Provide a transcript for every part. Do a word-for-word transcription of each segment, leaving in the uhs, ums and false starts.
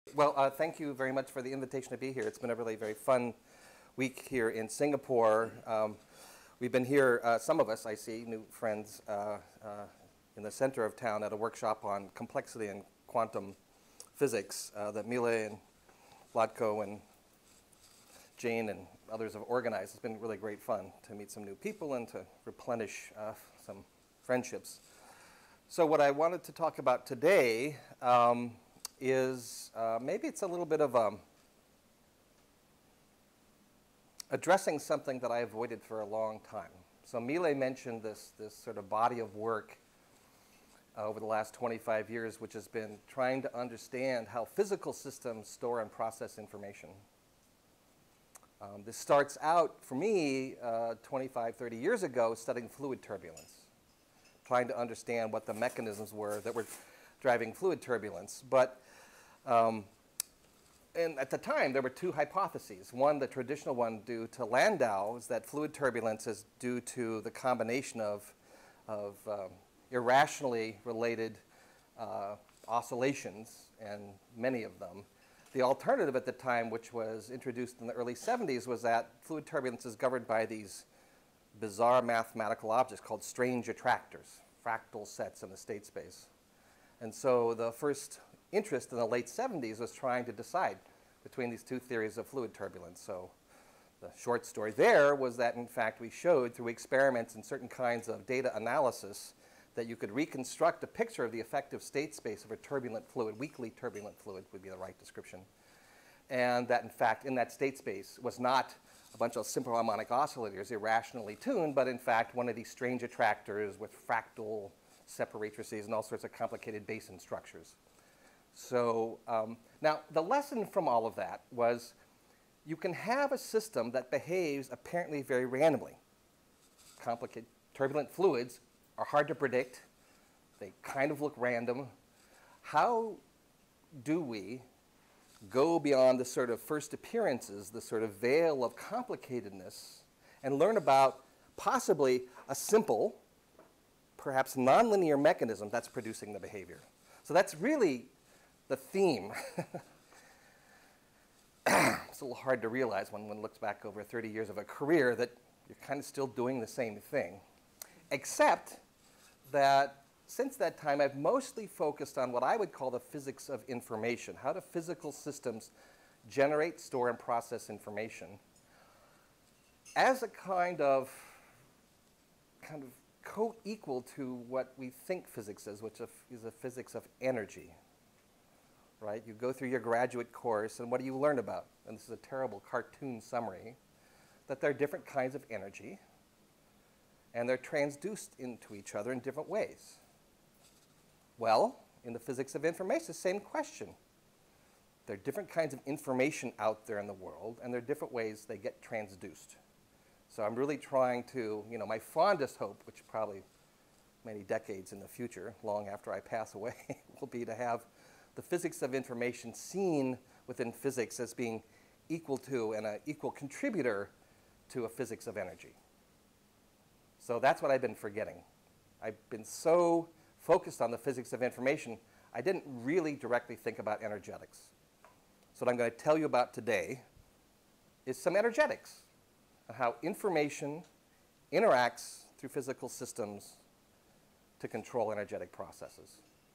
Well, uh, thank you very much for the invitation to be here. It's been a really very fun week here in Singapore. Um, we've been here, uh, some of us, I see, new friends, uh, uh, in the center of town at a workshop on complexity and quantum physics uh, that Mile and Vladko and Jane and others have organized. It's been really great fun to meet some new people and to replenish uh, some friendships. So what I wanted to talk about today um, is uh, maybe it's a little bit of um, addressing something that I avoided for a long time. So Mile mentioned this, this sort of body of work uh, over the last twenty-five years, which has been trying to understand how physical systems store and process information. Um, this starts out, for me, uh, twenty-five, thirty years ago, studying fluid turbulence, trying to understand what the mechanisms were that were driving fluid turbulence. But um, and at the time, there were two hypotheses. One, the traditional one due to Landau, is that fluid turbulence is due to the combination of, of um, irrationally related uh, oscillations, and many of them. The alternative at the time, which was introduced in the early seventies, was that fluid turbulence is governed by these bizarre mathematical objects called strange attractors, fractal sets in the state space. And so the first interest in the late seventies was trying to decide between these two theories of fluid turbulence. So the short story there was that, in fact, we showed through experiments and certain kinds of data analysis that you could reconstruct a picture of the effective state space of a turbulent fluid, weakly turbulent fluid would be the right description. And that, in fact, in that state space was not a bunch of simple harmonic oscillators irrationally tuned, but in fact one of these strange attractors with fractal separatrices and all sorts of complicated basin structures. So um, now the lesson from all of that was you can have a system that behaves apparently very randomly. Complicated turbulent fluids are hard to predict. They kind of look random. How do we go beyond the sort of first appearances, the sort of veil of complicatedness, and learn about possibly a simple, perhaps nonlinear mechanism that's producing the behavior? So that's really the theme. It's a little hard to realize when one looks back over thirty years of a career that you're kind of still doing the same thing, except that since that time I've mostly focused on what I would call the physics of information. How do physical systems generate, store, and process information as a kind of, kind of co-equal to what we think physics is, which is a physics of energy, right? You go through your graduate course, and what do you learn about? And this is a terrible cartoon summary, that there are different kinds of energy, and they're transduced into each other in different ways. Well, in the physics of information, the same question. There are different kinds of information out there in the world, and there are different ways they get transduced. So I'm really trying to, you know, my fondest hope, which probably many decades in the future, long after I pass away, will be to have the physics of information seen within physics as being equal to and an equal contributor to a physics of energy. So that's what I've been forgetting. I've been so focused on the physics of information, I didn't really directly think about energetics. So what I'm going to tell you about today is some energetics, and how information interacts through physical systems to control energetic processes.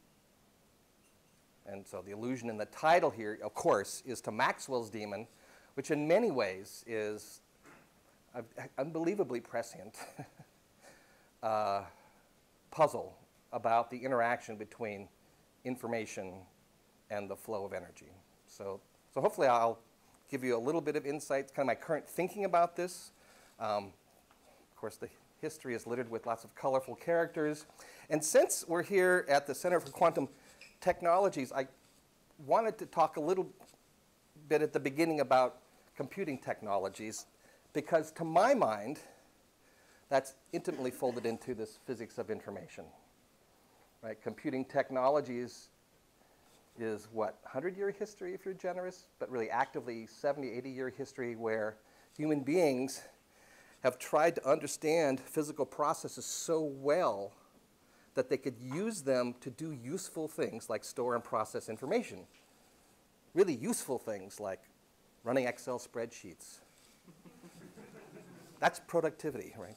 And so the allusion in the title here, of course, is to Maxwell's demon, which in many ways is uh, unbelievably prescient uh, puzzle about the interaction between information and the flow of energy. So, so hopefully I'll give you a little bit of insight, kind of my current thinking about this. Um, of course, the history is littered with lots of colorful characters. And since we're here at the Center for Quantum Technologies, I wanted to talk a little bit at the beginning about computing technologies, because to my mind, that's intimately folded into this physics of information. Right? Computing technologies is what, hundred-year history if you're generous, but really actively seventy, eighty-year history where human beings have tried to understand physical processes so well that they could use them to do useful things like store and process information. really useful things like running Excel spreadsheets. That's productivity, right?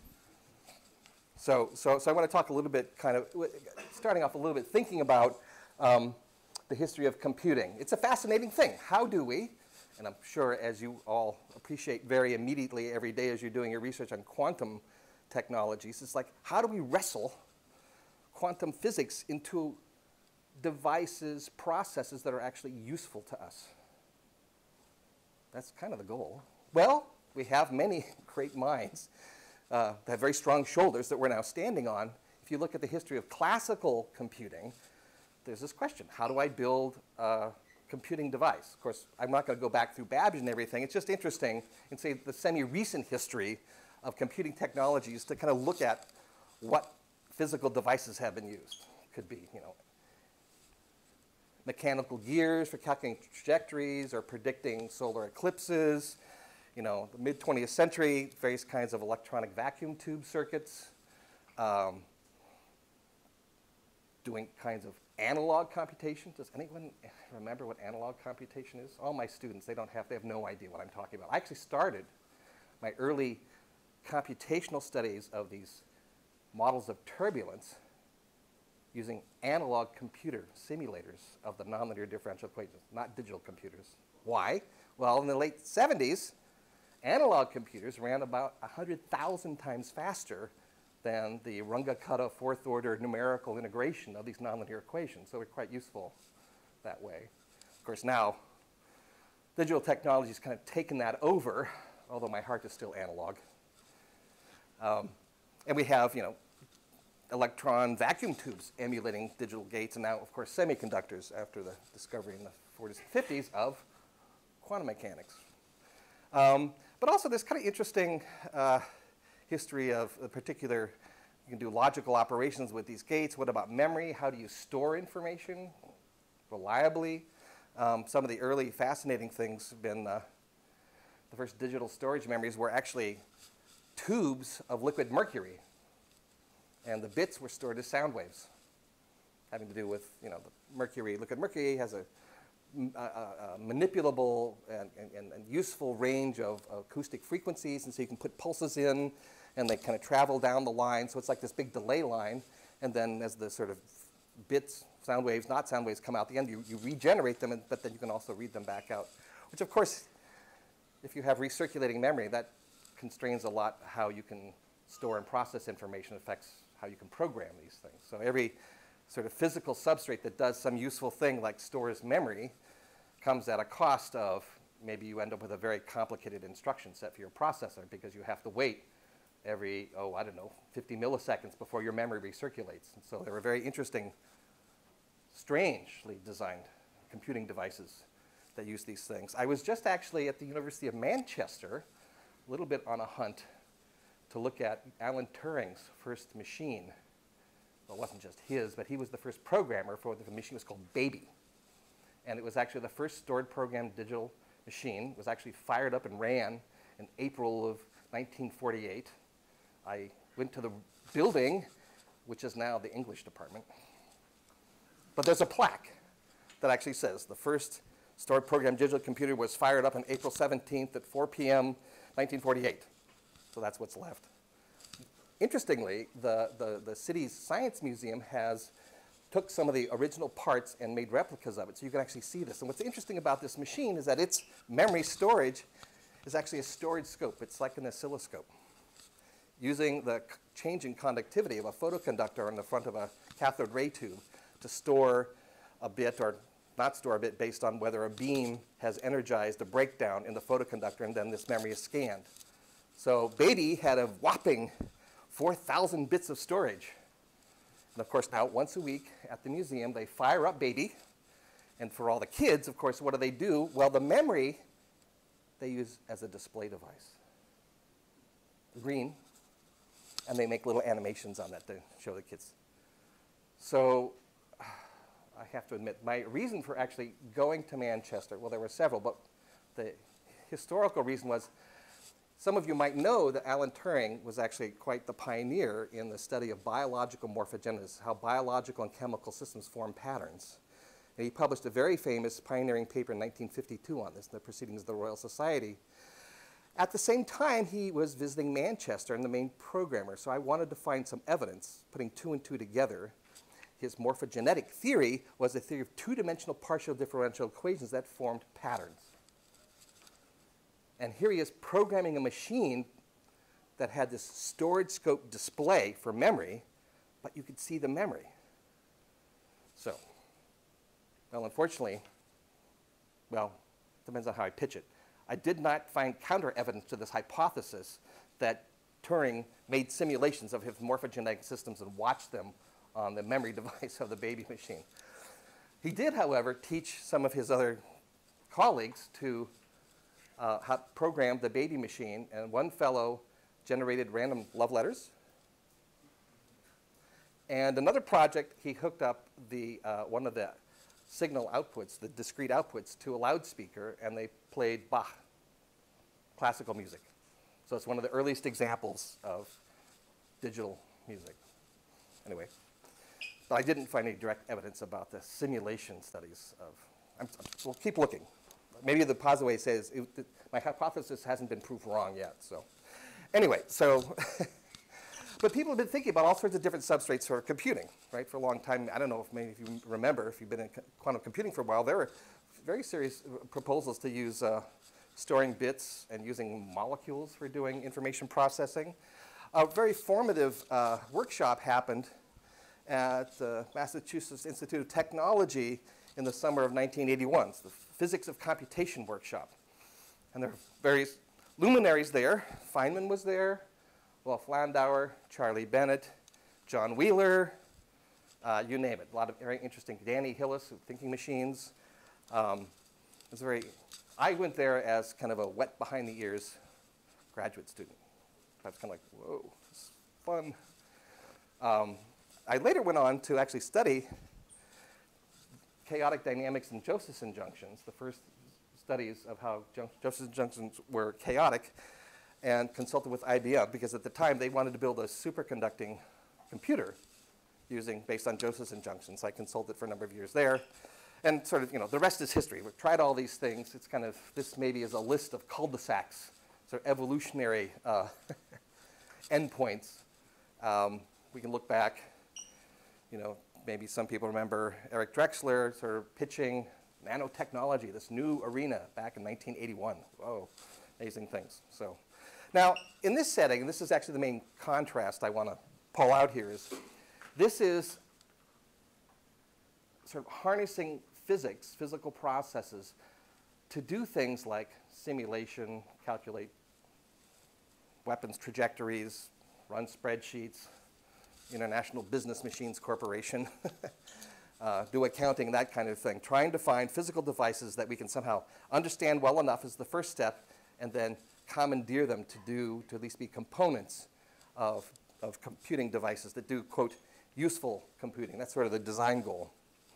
So, so, so I want to talk a little bit, kind of, starting off a little bit, thinking about um, the history of computing. It's a fascinating thing. How do we, and I'm sure as you all appreciate very immediately every day as you're doing your research on quantum technologies, it's like, how do we wrestle quantum physics into devices, processes that are actually useful to us? That's kind of the goal. Well, we have many great minds uh, that have very strong shoulders that we're now standing on. If you look at the history of classical computing, there's this question: how do I build a computing device? Of course, I'm not going to go back through Babbage and everything. It's just interesting in, say, the semi-recent history of computing technologies to kind of look at what physical devices have been used. Could be, you know, mechanical gears for calculating trajectories or predicting solar eclipses. You know, the mid twentieth century, various kinds of electronic vacuum tube circuits, um, doing kinds of analog computation. Does anyone remember what analog computation is? All my students, they don't have, they have no idea what I'm talking about. I actually started my early computational studies of these models of turbulence using analog computer simulators of the nonlinear differential equations, not digital computers. Why? Well, in the late seventies, analog computers ran about one hundred thousand times faster than the Runge-Kutta fourth order numerical integration of these nonlinear equations. So they're quite useful that way. Of course, now digital technology has kind of taken that over, although my heart is still analog. Um, and we have, you know, electron vacuum tubes emulating digital gates, and now, of course, semiconductors after the discovery in the forties and fifties of quantum mechanics. Um, but also this kind of interesting uh, history of a particular, you can do logical operations with these gates. What about memory? How do you store information reliably? Um, some of the early fascinating things have been uh, the first digital storage memories were actually tubes of liquid mercury. And the bits were stored as sound waves, having to do with, you know, the mercury. Liquid mercury has a, a, a, a manipulable and, and, and useful range of acoustic frequencies, and so you can put pulses in, and they kind of travel down the line. So it's like this big delay line, and then as the sort of bits, sound waves, not sound waves, come out the end, you, you regenerate them, and, but then you can also read them back out, which, of course, if you have recirculating memory, that constrains a lot how you can store and process information, affects how you can program these things. So every sort of physical substrate that does some useful thing like stores memory comes at a cost of, maybe you end up with a very complicated instruction set for your processor because you have to wait every, oh, I don't know, fifty milliseconds before your memory recirculates. And so there were very interesting, strangely designed computing devices that use these things. I was just actually at the University of Manchester, a little bit on a hunt to look at Alan Turing's first machine. Well, it wasn't just his, but he was the first programmer for the machine. It was called Baby. And it was actually the first stored programmed digital machine. It was actually fired up and ran in April of nineteen forty-eight. I went to the building, which is now the English department. But there's a plaque that actually says the first stored programmed digital computer was fired up on April seventeenth at four p m nineteen forty-eight. So that's what's left. Interestingly, the, the, the city's science museum has took some of the original parts and made replicas of it, so you can actually see this. And what's interesting about this machine is that its memory storage is actually a storage scope. It's like an oscilloscope, using the change in conductivity of a photoconductor on the front of a cathode ray tube to store a bit or not store a bit based on whether a beam has energized a breakdown in the photoconductor, and then this memory is scanned. So Baby had a whopping four thousand bits of storage. And of course, now once a week at the museum, they fire up Baby. And for all the kids, of course, what do they do? Well, the memory they use as a display device. Green. And they make little animations on that to show the kids. So I have to admit, my reason for actually going to Manchester, well, there were several, but the historical reason was, some of you might know that Alan Turing was actually quite the pioneer in the study of biological morphogenesis, how biological and chemical systems form patterns. And he published a very famous pioneering paper in nineteen fifty-two on this, in the Proceedings of the Royal Society. At the same time, he was visiting Manchester and the main programmer, so I wanted to find some evidence, putting two and two together. His morphogenetic theory was a theory of two-dimensional partial differential equations that formed patterns. And here he is programming a machine that had this storage scope display for memory, but you could see the memory. So, well, unfortunately, well, depends on how I pitch it. I did not find counter-evidence to this hypothesis that Turing made simulations of his morphogenetic systems and watched them on the memory device of the baby machine. He did, however, teach some of his other colleagues to uh, how to program the baby machine, and one fellow generated random love letters. And another project, he hooked up the, uh, one of the signal outputs, the discrete outputs, to a loudspeaker, and they played Bach, classical music. So it's one of the earliest examples of digital music. Anyway, but I didn't find any direct evidence about the simulation studies of, I'm, we'll keep looking. Maybe the positive way says, it, it, my hypothesis hasn't been proved wrong yet, so. Anyway, so, but people have been thinking about all sorts of different substrates for computing, right, for a long time. I don't know if maybe if you remember, if you've been in quantum computing for a while, there were very serious proposals to use uh, storing bits and using molecules for doing information processing. A very formative uh, workshop happened at the Massachusetts Institute of Technology in the summer of nineteen eighty-one. It's the Physics of Computation workshop. And there were various luminaries there. Feynman was there, Wolf Landauer, Charlie Bennett, John Wheeler, uh, you name it. A lot of very interesting. Danny Hillis, Thinking Machines. Um, it was very, I went there as kind of a wet behind the ears graduate student. I was kind of like, whoa, this is fun. Um, I later went on to actually study chaotic dynamics and Josephson junctions, the first studies of how Josephson junctions were chaotic, and consulted with I B M because at the time they wanted to build a superconducting computer using, based on Josephson junctions. I consulted for a number of years there. And sort of, you know, the rest is history. We've tried all these things. It's kind of, this maybe is a list of cul-de-sacs, sort of evolutionary uh, endpoints. Um, we can look back, you know, maybe some people remember Eric Drexler sort of pitching nanotechnology, this new arena back in nineteen eighty-one. Whoa, amazing things. So now, in this setting, and this is actually the main contrast I want to pull out here, is this is sort of harnessing physics, physical processes, to do things like simulation, calculate weapons trajectories, run spreadsheets, International Business Machines Corporation, uh, do accounting, that kind of thing. Trying to find physical devices that we can somehow understand well enough is the first step, and then commandeer them to do, to at least be components of, of computing devices that do, quote, useful computing. That's sort of the design goal.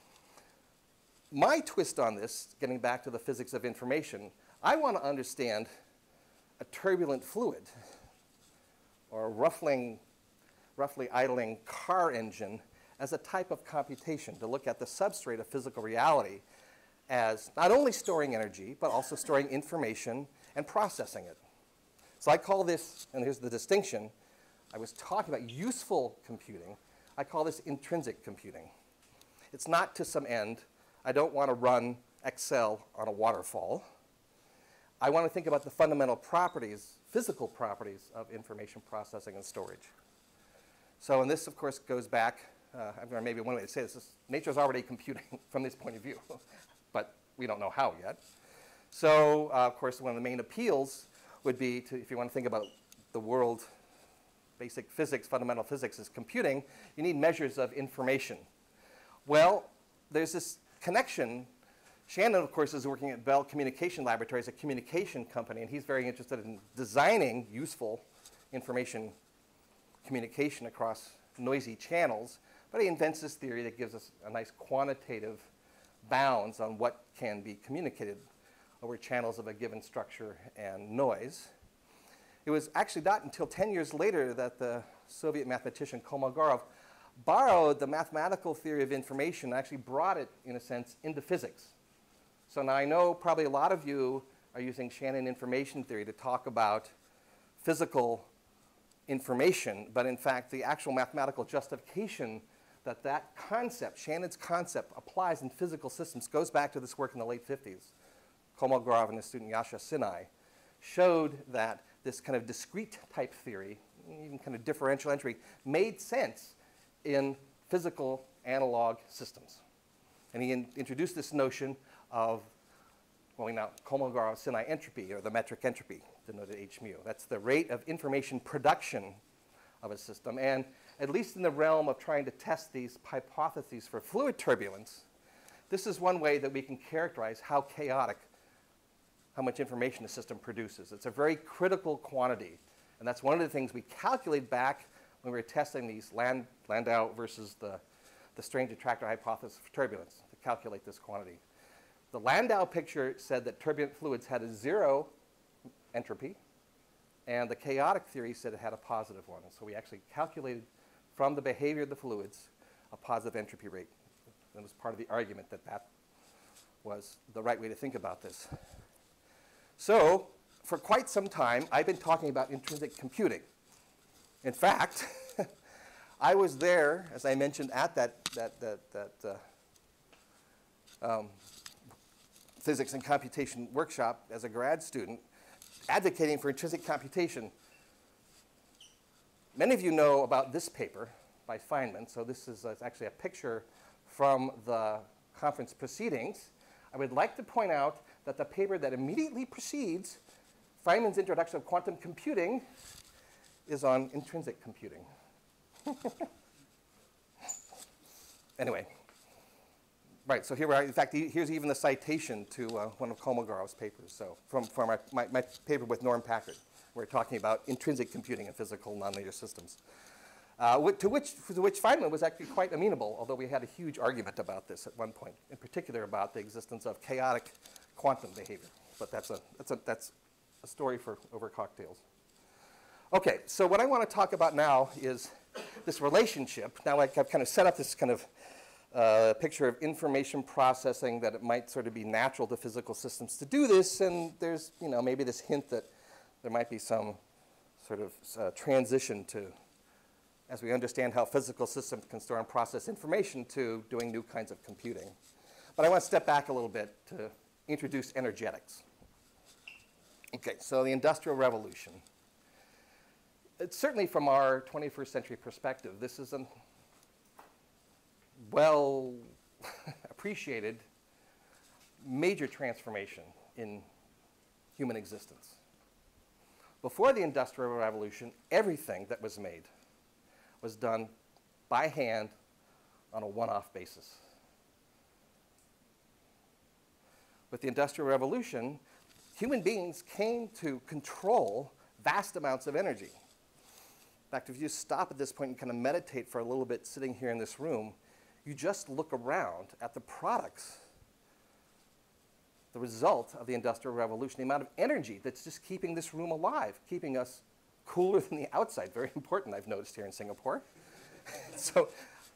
My twist on this, getting back to the physics of information, I want to understand a turbulent fluid or a ruffling, roughly idling car engine as a type of computation, to look at the substrate of physical reality as not only storing energy, but also storing information and processing it. So I call this, and here's the distinction, I was talking about useful computing, I call this intrinsic computing. It's not to some end. I don't want to run Excel on a waterfall. I want to think about the fundamental properties, physical properties of information processing and storage. So, and this, of course, goes back, uh, or maybe one way to say this is nature is already computing from this point of view, but we don't know how yet. So, uh, of course, one of the main appeals would be to, if you want to think about the world, basic physics, fundamental physics is computing, you need measures of information. Well, there's this connection. Shannon, of course, is working at Bell Communication Laboratories, a communication company, and he's very interested in designing useful information communication across noisy channels, but he invents this theory that gives us a nice quantitative bounds on what can be communicated over channels of a given structure and noise. It was actually not until ten years later that the Soviet mathematician Kolmogorov borrowed the mathematical theory of information, actually brought it, in a sense, into physics. So now I know probably a lot of you are using Shannon information theory to talk about physical information, but in fact, the actual mathematical justification that that concept, Shannon's concept, applies in physical systems goes back to this work in the late fifties. Kolmogorov and his student Sinai showed that this kind of discrete type theory, even kind of differential entropy, made sense in physical analog systems. And he in introduced this notion of, well, now Kolmogorov-Sinai entropy, or the metric entropy, denoted H mu. That's the rate of information production of a system. And at least in the realm of trying to test these hypotheses for fluid turbulence, this is one way that we can characterize how chaotic, how much information a system produces. It's a very critical quantity. And that's one of the things we calculated back when we were testing these Land, Landau versus the, the strange attractor hypothesis for turbulence to calculate this quantity. The Landau picture said that turbulent fluids had a zero entropy, and the chaotic theory said it had a positive one. And so we actually calculated from the behavior of the fluids a positive entropy rate. That was part of the argument that that was the right way to think about this. So for quite some time, I've been talking about intrinsic computing. In fact, I was there, as I mentioned, at that, that, that, that uh, um, physics and computation workshop as a grad student, advocating for intrinsic computation. Many of you know about this paper by Feynman. So this is uh, actually a picture from the conference proceedings. I would like to point out that the paper that immediately precedes Feynman's introduction of quantum computing is on intrinsic computing. Anyway, right, so here we are. In fact, here's even the citation to uh, one of Kolmogorov's papers. So from, from our, my, my paper with Norm Packard, we're talking about intrinsic computing in physical nonlinear systems, uh, to, which, to which Feynman was actually quite amenable, although we had a huge argument about this at one point, in particular about the existence of chaotic quantum behavior. But that's a, that's a, that's a story for over cocktails. Okay, so what I want to talk about now is this relationship. Now, like I've kind of set up this kind of uh, picture of information processing, that it might sort of be natural to physical systems to do this, and there's, you know, maybe this hint that there might be some sort of uh, transition to, as we understand how physical systems can store and process information, to doing new kinds of computing. But I want to step back a little bit to introduce energetics. Okay, so the Industrial Revolution. It's certainly from our twenty-first century perspective, this is a well appreciated major transformation in human existence. Before the Industrial Revolution, everything that was made was done by hand on a one-off basis. With the Industrial Revolution, human beings came to control vast amounts of energy. In fact, if you stop at this point and kind of meditate for a little bit sitting here in this room, you just look around at the products, the result of the Industrial Revolution, the amount of energy that's just keeping this room alive, keeping us cooler than the outside. Very important, I've noticed here in Singapore. So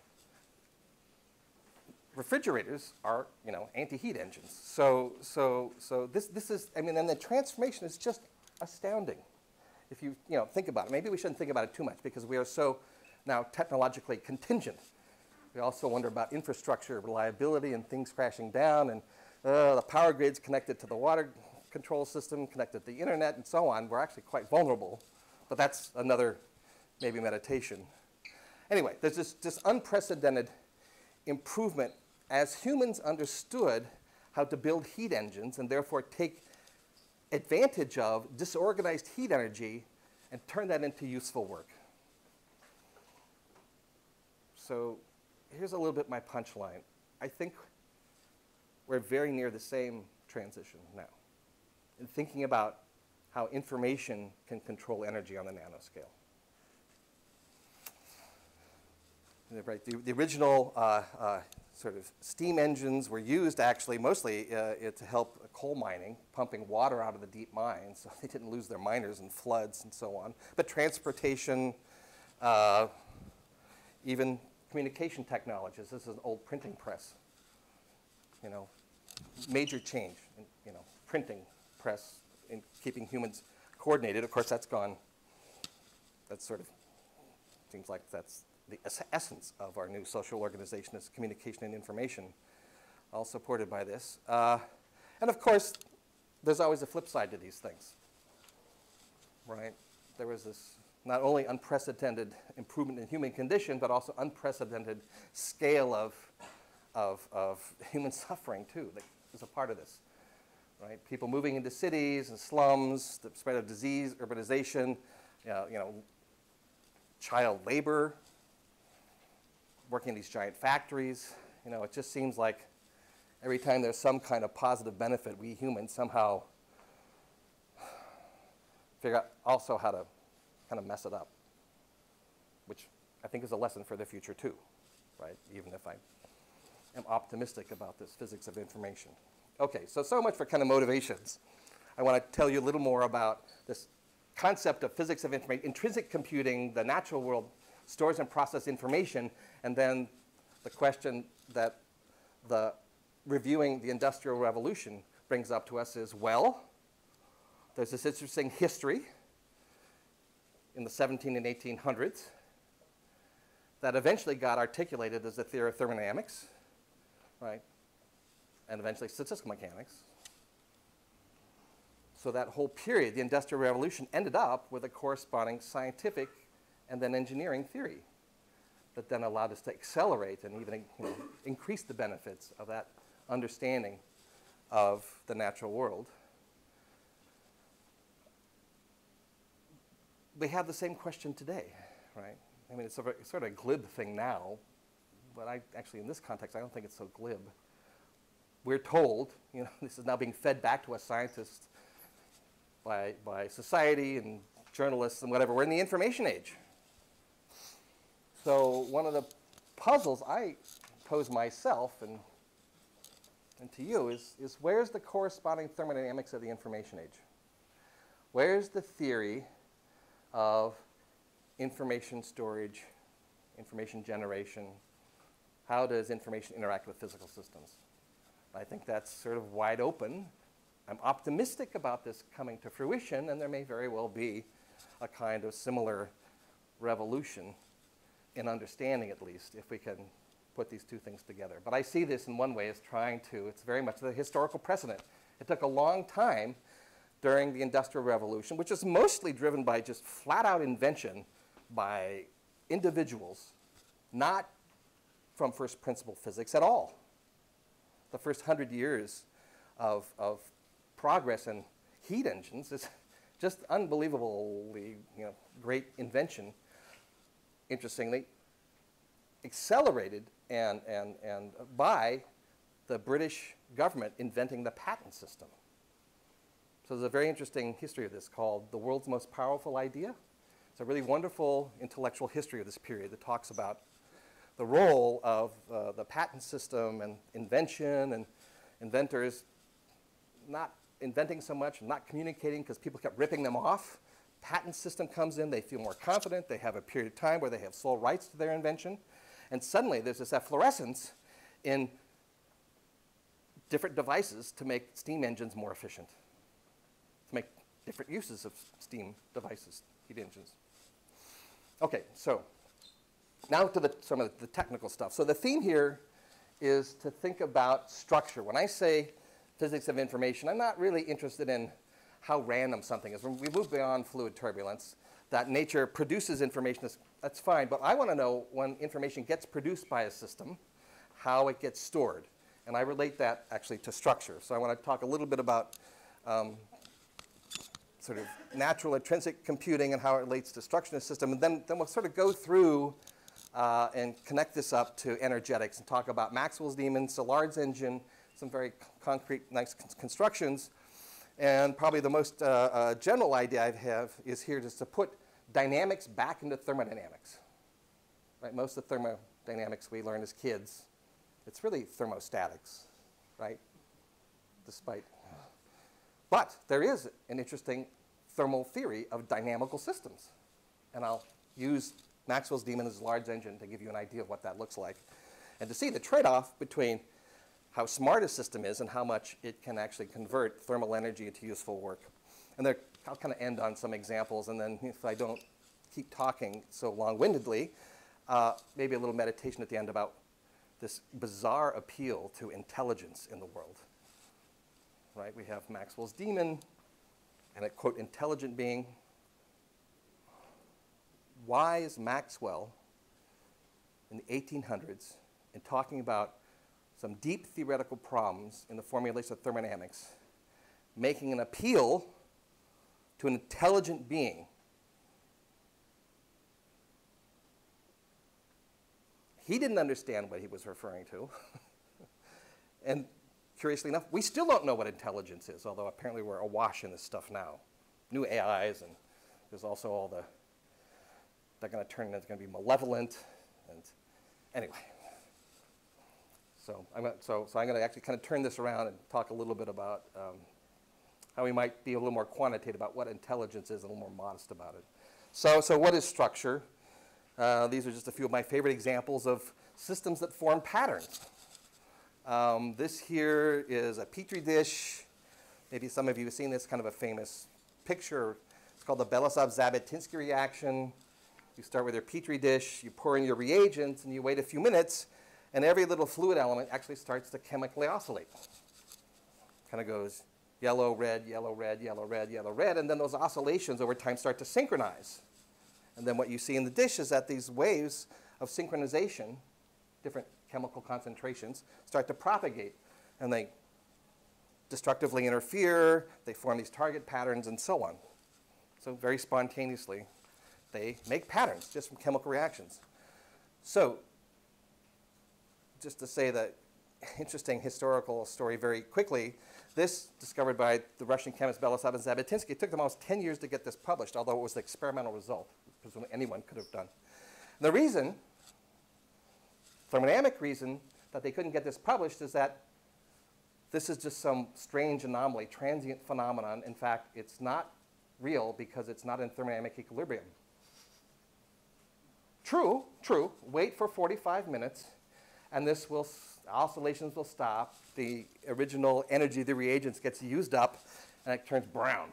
refrigerators are, you know, anti-heat engines. So, so, so this, this is, I mean, and the transformation is just astounding. If you, you know, think about it. Maybe we shouldn't think about it too much because we are so now technologically contingent. We also wonder about infrastructure reliability and things crashing down, and uh, the power grid's connected to the water control system, connected to the internet, and so on. We're actually quite vulnerable, but that's another maybe meditation. Anyway, there's this, this unprecedented improvement as humans understood how to build heat engines and therefore take advantage of disorganized heat energy and turn that into useful work. So here's a little bit my punchline. I think we're very near the same transition now in thinking about how information can control energy on the nanoscale. Right, the, the original uh, uh, sort of steam engines were used actually mostly uh, to help coal mining, pumping water out of the deep mines, so they didn't lose their miners in floods and so on. But transportation, uh, even communication technologies. This is an old printing press. You know, major change in, you know, printing press in keeping humans coordinated. Of course, that's gone. That's sort of, seems like that's the es essence of our new social organization is communication and information, all supported by this. Uh, and of course, there's always a flip side to these things, right? There was this not only unprecedented improvement in human condition, but also unprecedented scale of, of, of human suffering, too, that is a part of this, right? People moving into cities and slums, the spread of disease, urbanization, you know, you know child labor, working in these giant factories. You know, it just seems like every time there's some kind of positive benefit, we humans somehow figure out also how to kind of mess it up, which I think is a lesson for the future too, right? Even if I am optimistic about this physics of information. Okay, so so much for kind of motivations. I want to tell you a little more about this concept of physics of information, intrinsic computing, the natural world stores and processes information, and then the question that the reviewing the Industrial Revolution brings up to us is, well, there's this interesting history in the seventeen and eighteen hundreds that eventually got articulated as the theory of thermodynamics, right, and eventually statistical mechanics. So that whole period, the Industrial Revolution, ended up with a corresponding scientific and then engineering theory that then allowed us to accelerate and even you know, increase the benefits of that understanding of the natural world. We have the same question today, right? I mean, it's, a, it's sort of a glib thing now, but I actually, in this context, I don't think it's so glib. We're told, you know, this is now being fed back to us scientists by, by society and journalists and whatever. We're in the information age. So one of the puzzles I pose myself and, and to you is, is where's the corresponding thermodynamics of the information age? Where's the theory of information storage, information generation? How does information interact with physical systems? I think that's sort of wide open. I'm optimistic about this coming to fruition, and there may very well be a kind of similar revolution in understanding, at least, if we can put these two things together. But I see this in one way as trying to, it's very much the historical precedent. It took a long time during the Industrial Revolution, which is mostly driven by just flat-out invention by individuals, not from first principle physics at all. The first hundred years of, of progress in heat engines is just unbelievably you know, great invention, interestingly, accelerated and, and, and by the British government inventing the patent system. So there's a very interesting history of this called The World's Most Powerful Idea. It's a really wonderful intellectual history of this period that talks about the role of uh, the patent system and invention and inventors not inventing so much, not communicating because people kept ripping them off. Patent system comes in, they feel more confident, they have a period of time where they have sole rights to their invention, and suddenly there's this efflorescence in different devices to make steam engines more efficient, to make different uses of steam devices, heat engines. Okay, so now to the, some of the technical stuff. So the theme here is to think about structure. When I say physics of information, I'm not really interested in how random something is. When we move beyond fluid turbulence, that nature produces information, that's, that's fine, but I want to know when information gets produced by a system, how it gets stored. And I relate that actually to structure. So I want to talk a little bit about um, sort of natural intrinsic computing and how it relates to structure in a system, and then, then we'll sort of go through uh, and connect this up to energetics and talk about Maxwell's demons, Szilard's engine, some very concrete, nice con constructions. And probably the most uh, uh, general idea I have is here just to put dynamics back into thermodynamics. Right? Most of the thermodynamics we learn as kids, it's really thermostatics, right? Despite, but there is an interesting thermal theory of dynamical systems. And I'll use Maxwell's Demon is a large engine to give you an idea of what that looks like. And to see the trade-off between how smart a system is and how much it can actually convert thermal energy into useful work. And there, I'll kind of end on some examples, and then if I don't keep talking so long-windedly, uh, maybe a little meditation at the end about this bizarre appeal to intelligence in the world. Right? We have Maxwell's Demon and a, quote, intelligent being. Why is Maxwell in the eighteen hundreds, in talking about some deep theoretical problems in the formulation of thermodynamics, making an appeal to an intelligent being? He didn't understand what he was referring to. And curiously enough, we still don't know what intelligence is, although apparently we're awash in this stuff now. New A Is, and there's also all the, they're going to turn into going to be malevolent. And anyway, so I'm, gonna, so, so I'm going to actually kind of turn this around and talk a little bit about um, how we might be a little more quantitative about what intelligence is and a little more modest about it. So, so what is structure? Uh, these are just a few of my favorite examples of systems that form patterns. Um, this here is a Petri dish. Maybe some of you have seen this, kind of a famous picture. It's called the Belousov-Zhabotinsky reaction. You start with your Petri dish, you pour in your reagents, and you wait a few minutes, and every little fluid element actually starts to chemically oscillate. Kind of goes yellow, red, yellow, red, yellow, red, yellow, red, and then those oscillations over time start to synchronize. And then what you see in the dish is that these waves of synchronization, different chemical concentrations, start to propagate. And they destructively interfere, they form these target patterns, and so on. So very spontaneously, they make patterns just from chemical reactions. So just to say that interesting historical story very quickly, this, discovered by the Russian chemist Belousov and Zhabotinsky, it took them almost ten years to get this published, although it was the experimental result, presumably anyone could have done. And the reason, thermodynamic reason, that they couldn't get this published is that this is just some strange anomaly, transient phenomenon. In fact, it's not real because it's not in thermodynamic equilibrium. True, true, wait for forty-five minutes, and this will, oscillations will stop, the original energy of the reagents gets used up, and it turns brown.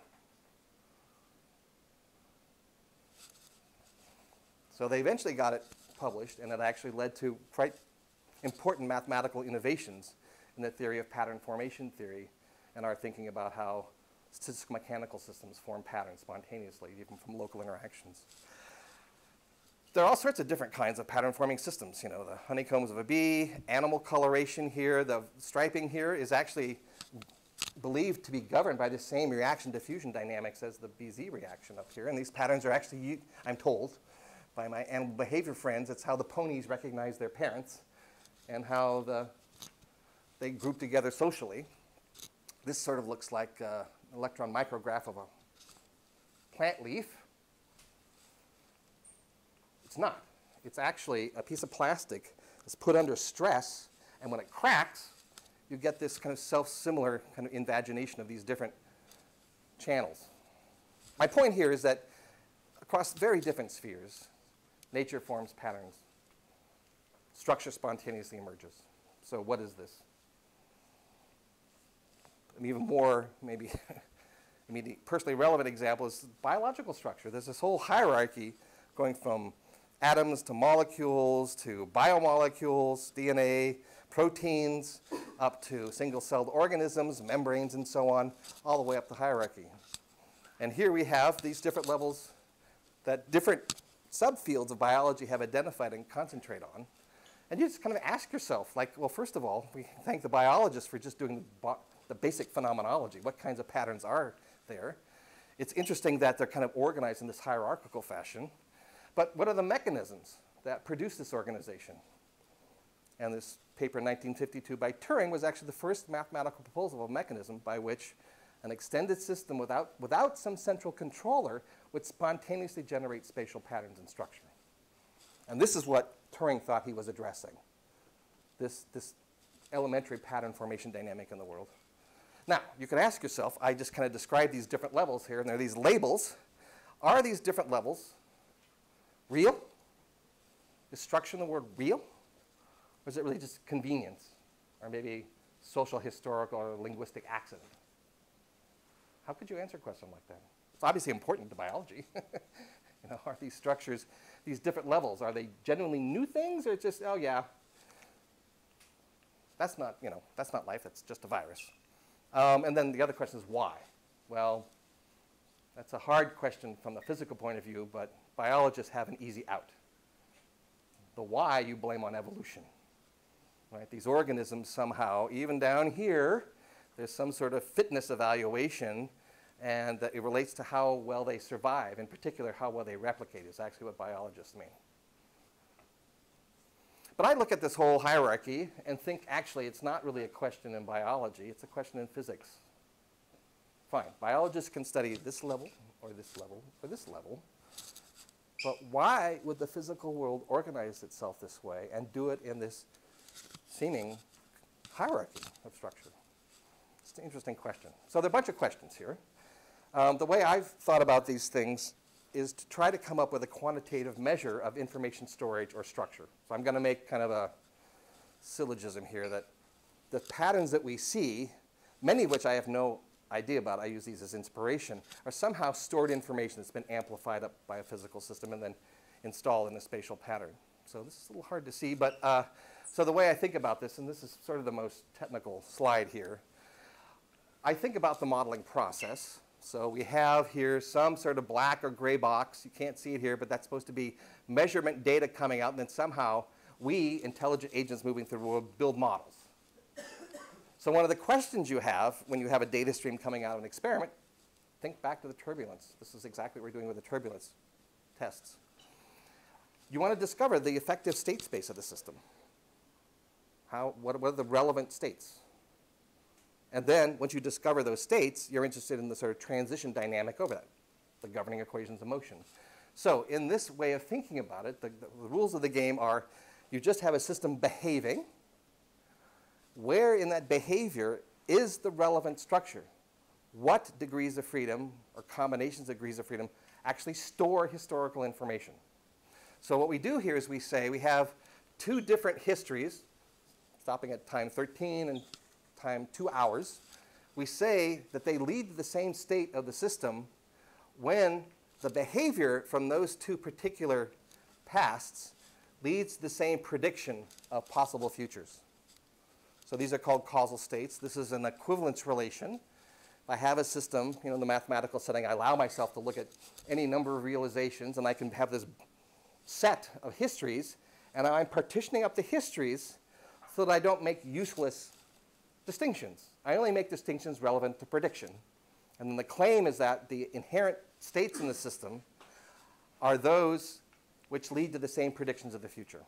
So they eventually got it published, and it actually led to quite important mathematical innovations in the theory of pattern formation theory and our thinking about how statistical mechanical systems form patterns spontaneously, even from local interactions. There are all sorts of different kinds of pattern forming systems. You know, the honeycombs of a bee, animal coloration here, the striping here is actually believed to be governed by the same reaction diffusion dynamics as the B Z reaction up here. And these patterns are actually, I'm told, by my animal behavior friends, it's how the ponies recognize their parents and how the, they group together socially. This sort of looks like uh, an electron micrograph of a plant leaf. It's not. It's actually a piece of plastic that's put under stress, and when it cracks, you get this kind of self-similar kind of invagination of these different channels. My point here is that across very different spheres, nature forms patterns. Structure spontaneously emerges. So what is this? An even more, maybe, I mean, the personally relevant example is biological structure. There's this whole hierarchy going from atoms to molecules to biomolecules, D N A, proteins, up to single-celled organisms, membranes, and so on, all the way up the hierarchy. And here we have these different levels that different subfields of biology have identified and concentrate on. And you just kind of ask yourself, like, well, first of all, we thank the biologists for just doing the, the basic phenomenology. What kinds of patterns are there? It's interesting that they're kind of organized in this hierarchical fashion. But what are the mechanisms that produce this organization? And this paper in nineteen fifty-two by Turing was actually the first mathematical proposal of a mechanism by which an extended system without, without some central controller would spontaneously generate spatial patterns in structure. And this is what Turing thought he was addressing, this, this elementary pattern formation dynamic in the world. Now, you can ask yourself, I just kind of described these different levels here, and there are these labels. Are these different levels real? Is structure in the world real? Or is it really just convenience? Or maybe social, historical, or linguistic accident? How could you answer a question like that? It's obviously important to biology. You know, are these structures, these different levels, are they genuinely new things, or it's just, oh yeah, that's not, you know, that's not life, that's just a virus. Um, and then the other question is why? Well, that's a hard question from the physical point of view, but biologists have an easy out. The why you blame on evolution. Right? These organisms somehow, even down here, there's some sort of fitness evaluation, and that it relates to how well they survive, in particular how well they replicate is actually what biologists mean. But I look at this whole hierarchy and think actually it's not really a question in biology, it's a question in physics. Fine, biologists can study this level, or this level, or this level, but why would the physical world organize itself this way and do it in this seeming hierarchy of structure? It's an interesting question. So there are a bunch of questions here. Um, the way I've thought about these things is to try to come up with a quantitative measure of information storage or structure. So I'm going to make kind of a syllogism here that the patterns that we see, many of which I have no idea about, I use these as inspiration, are somehow stored information that's been amplified up by a physical system and then installed in a spatial pattern. So this is a little hard to see, but uh, so the way I think about this, and this is sort of the most technical slide here, I think about the modeling process. So we have here some sort of black or gray box. You can't see it here, but that's supposed to be measurement data coming out, and then somehow we, intelligent agents moving through the world, build models. So one of the questions you have when you have a data stream coming out of an experiment, think back to the turbulence. This is exactly what we're doing with the turbulence tests. You want to discover the effective state space of the system. How, what, what are the relevant states? And then, once you discover those states, you're interested in the sort of transition dynamic over that, the governing equations of motion. So in this way of thinking about it, the, the, the rules of the game are you just have a system behaving. Where in that behavior is the relevant structure? What degrees of freedom or combinations of degrees of freedom actually store historical information? So what we do here is we say we have two different histories, stopping at time thirteen and time two hours. We say that they lead to the same state of the system when the behavior from those two particular pasts leads to the same prediction of possible futures. So these are called causal states. This is an equivalence relation. If I have a system, you know, in the mathematical setting, I allow myself to look at any number of realizations, and I can have this set of histories, and I'm partitioning up the histories so that I don't make useless distinctions. I only make distinctions relevant to prediction. And then the claim is that the inherent states in the system are those which lead to the same predictions of the future.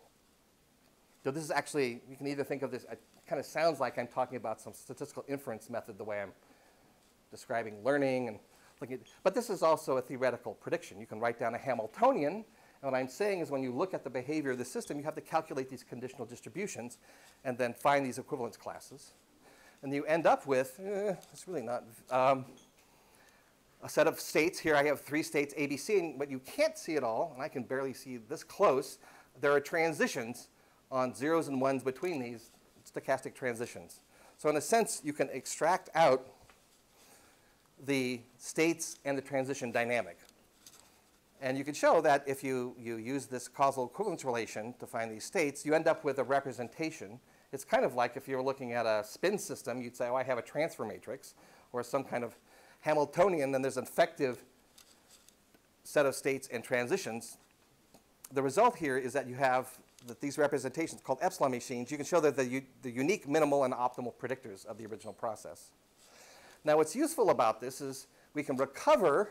So this is actually, you can either think of this, it kind of sounds like I'm talking about some statistical inference method the way I'm describing learning and looking at, but this is also a theoretical prediction. You can write down a Hamiltonian, and what I'm saying is when you look at the behavior of the system, you have to calculate these conditional distributions and then find these equivalence classes. And you end up with, eh, it's really not, um, a set of states. Here I have three states, A, B, C, and, but you can't see it all, and I can barely see this close. There are transitions on zeros and ones between these stochastic transitions. So in a sense, you can extract out the states and the transition dynamic. And you can show that if you, you use this causal equivalence relation to find these states, you end up with a representation. It's kind of like if you were looking at a spin system, you'd say, oh, I have a transfer matrix, or some kind of Hamiltonian, then there's an effective set of states and transitions. The result here is that you have that these representations called epsilon machines, you can show that the, the unique minimal and optimal predictors of the original process. Now what's useful about this is we can recover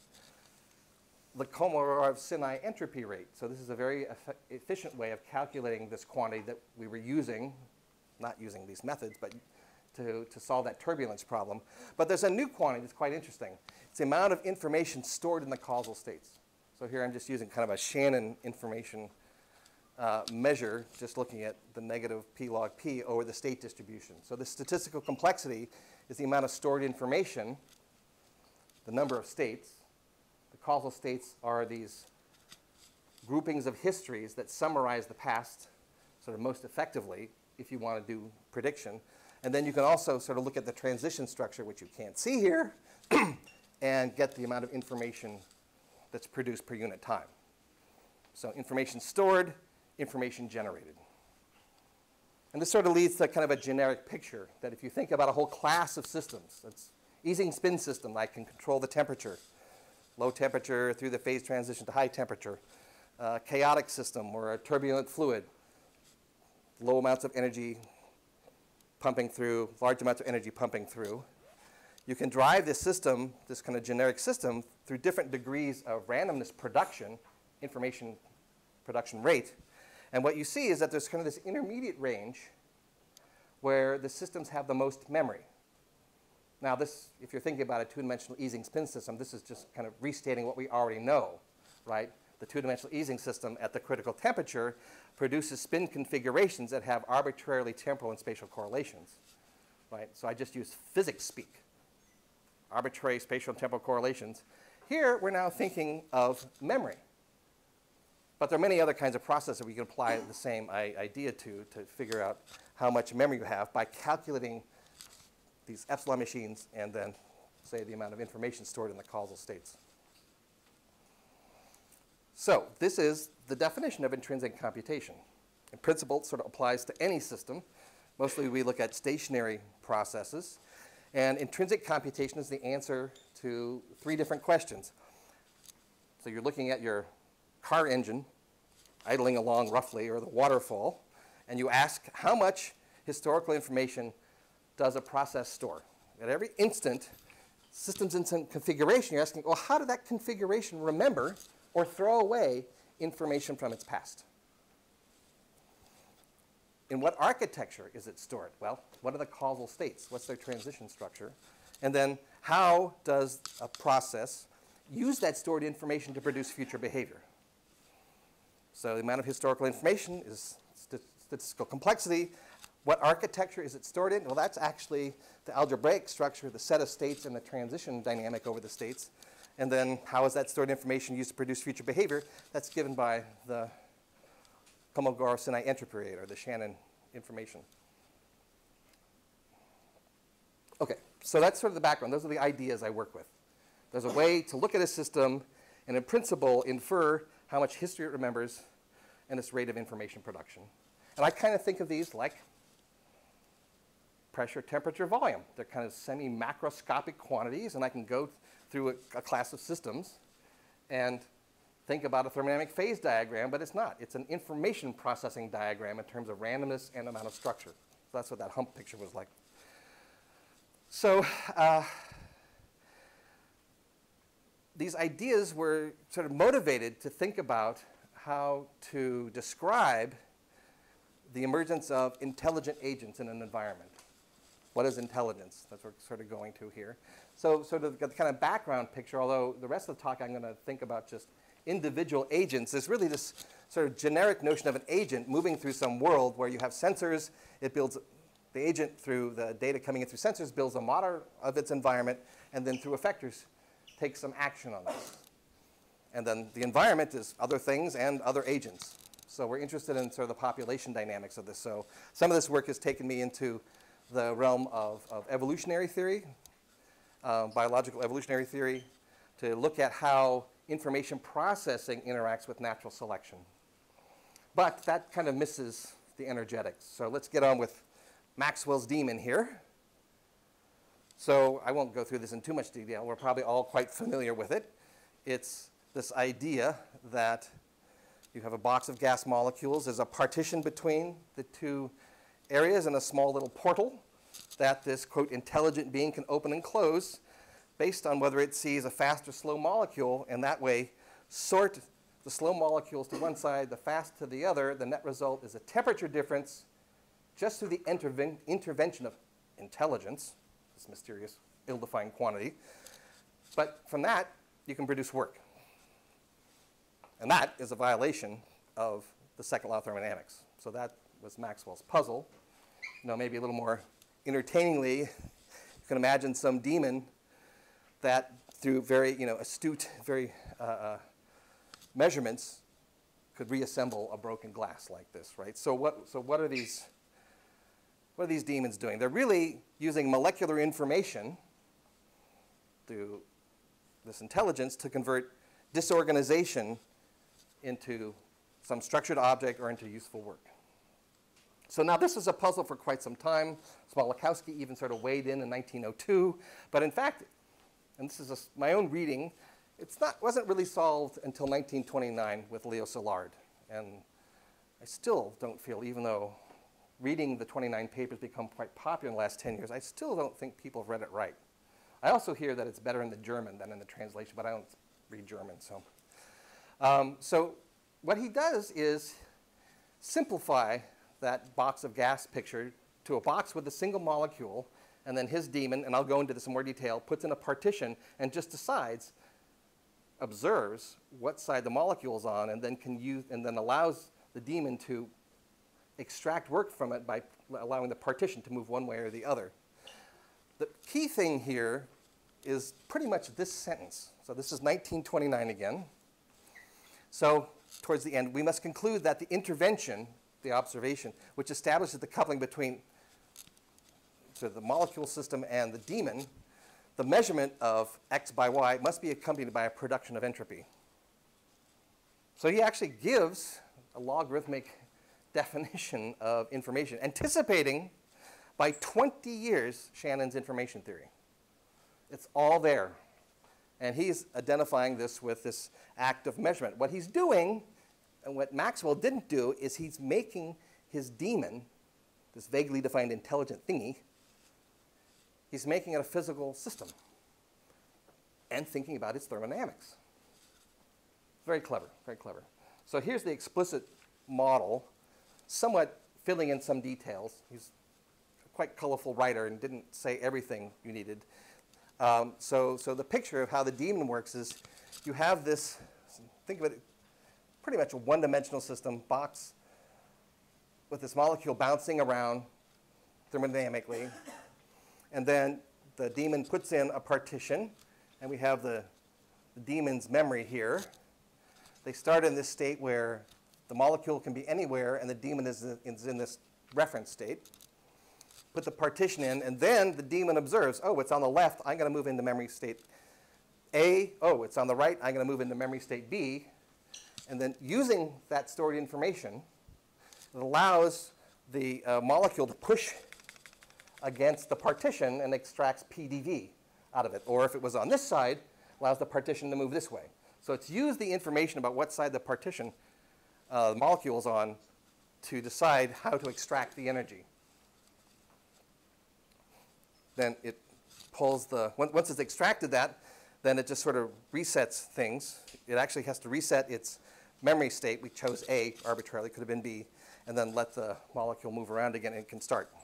the Kolmogorov-Sinai entropy rate. So this is a very efficient way of calculating this quantity that we were using, not using these methods, but to, to solve that turbulence problem. But there's a new quantity that's quite interesting. It's the amount of information stored in the causal states. So here I'm just using kind of a Shannon information uh, measure, just looking at the negative p log p over the state distribution. So the statistical complexity is the amount of stored information, the number of states. The causal states are these groupings of histories that summarize the past sort of most effectively if you want to do prediction. And then you can also sort of look at the transition structure, which you can't see here, and get the amount of information that's produced per unit time. So information stored, information generated. And this sort of leads to kind of a generic picture that if you think about a whole class of systems, that's easing spin system that can control the temperature, low temperature through the phase transition to high temperature, uh, chaotic system or a turbulent fluid, low amounts of energy pumping through, large amounts of energy pumping through. You can drive this system, this kind of generic system, through different degrees of randomness production, information production rate. And what you see is that there's kind of this intermediate range where the systems have the most memory. Now this, if you're thinking about a two-dimensional easing spin system, this is just kind of restating what we already know, right? The two-dimensional easing system at the critical temperature produces spin configurations that have arbitrarily temporal and spatial correlations, right? So I just use physics speak, arbitrary spatial and temporal correlations. Here, we're now thinking of memory. But there are many other kinds of processes we can apply the same idea to to figure out how much memory you have by calculating these epsilon machines and then say the amount of information stored in the causal states. So this is the definition of intrinsic computation. In principle, it sort of applies to any system. Mostly we look at stationary processes. And intrinsic computation is the answer to three different questions. So you're looking at your car engine idling along roughly, or the waterfall, and you ask how much historical information does a process store? At every instant, systems in some configuration, you're asking, well, how did that configuration remember or throw away information from its past? In what architecture is it stored? Well, what are the causal states? What's their transition structure? And then how does a process use that stored information to produce future behavior? So the amount of historical information is st statistical complexity. What architecture is it stored in? Well, that's actually the algebraic structure, the set of states, and the transition dynamic over the states. And then how is that stored information used to produce future behavior? That's given by the Kolmogorov-Sinai entropy rate, or the Shannon information. OK, so that's sort of the background. Those are the ideas I work with. There's a way to look at a system and, in principle, infer how much history it remembers and its rate of information production. And I kind of think of these like pressure, temperature, volume. They're kind of semi-macroscopic quantities, and I can go through a, a class of systems and think about a thermodynamic phase diagram, but it's not. It's an information processing diagram in terms of randomness and amount of structure. So that's what that hump picture was like. So uh, these ideas were sort of motivated to think about how to describe the emergence of intelligent agents in an environment. What is intelligence? That's what we're sort of going to here. So sort of the kind of background picture, although the rest of the talk I'm going to think about just individual agents, is really this sort of generic notion of an agent moving through some world where you have sensors. It builds, the agent through the data coming in through sensors builds a model of its environment, and then through effectors takes some action on this. And then the environment is other things and other agents. So we're interested in sort of the population dynamics of this. So some of this work has taken me into the realm of, of evolutionary theory, uh, biological evolutionary theory, to look at how information processing interacts with natural selection. But that kind of misses the energetics. So let's get on with Maxwell's demon here. So I won't go through this in too much detail. We're probably all quite familiar with it. It's this idea that you have a box of gas molecules. There's a partition between the two areas and a small little portal that this, quote, intelligent being can open and close based on whether it sees a fast or slow molecule, and that way sort the slow molecules to one side, the fast to the other. The net result is a temperature difference just through the interven intervention of intelligence, this mysterious, ill-defined quantity. But from that, you can produce work. And that is a violation of the second law of thermodynamics. So that was Maxwell's puzzle. You know, maybe a little more entertainingly, you can imagine some demon that through very, you know, astute, very uh, uh, measurements could reassemble a broken glass like this, right? So what, so what are these, what are these demons doing? They're really using molecular information through this intelligence to convert disorganization into some structured object or into useful work. So now this was a puzzle for quite some time. Smolakowski even sort of weighed in in nineteen oh two. But in fact, and this is a, my own reading, it's not, wasn't really solved until nineteen twenty-nine with Leo Szilard. And I still don't feel, even though reading the twenty-nine papers become quite popular in the last ten years, I still don't think people have read it right. I also hear that it's better in the German than in the translation, but I don't read German. So, um, so what he does is simplify that box of gas picture to a box with a single molecule, and then his demon, and I'll go into this in more detail, puts in a partition and just decides, observes what side the molecule is on, and then can use, and then allows the demon to extract work from it by allowing the partition to move one way or the other. The key thing here is pretty much this sentence. So this is nineteen twenty-nine again. So towards the end, we must conclude that the intervention, the observation, which establishes the coupling between so the molecule system and the demon, the measurement of x by y must be accompanied by a production of entropy. So he actually gives a logarithmic definition of information, anticipating by twenty years Shannon's information theory. It's all there. And he's identifying this with this act of measurement. What he's doing, and what Maxwell didn't do, is he's making his demon, this vaguely defined intelligent thingy, he's making it a physical system and thinking about its thermodynamics. Very clever, very clever. So here's the explicit model, somewhat filling in some details. He's a quite colorful writer and didn't say everything you needed. Um, so, so the picture of how the demon works is you have this, think of it, pretty much a one-dimensional system, box with this molecule bouncing around thermodynamically. And then the demon puts in a partition, and we have the, the demon's memory here. They start in this state where the molecule can be anywhere, and the demon is, is in this reference state. Put the partition in, and then the demon observes, oh, it's on the left, I'm going to move into memory state A. Oh, it's on the right, I'm going to move into memory state B. And then using that stored information, it allows the uh, molecule to push against the partition and extracts P D V out of it. Or if it was on this side, allows the partition to move this way. So it's used the information about what side the partition uh, the molecule is on to decide how to extract the energy. Then it pulls the, once it's extracted that, then it just sort of resets things. It actually has to reset its memory state. We chose A arbitrarily, could have been B, and then let the molecule move around again and it can start.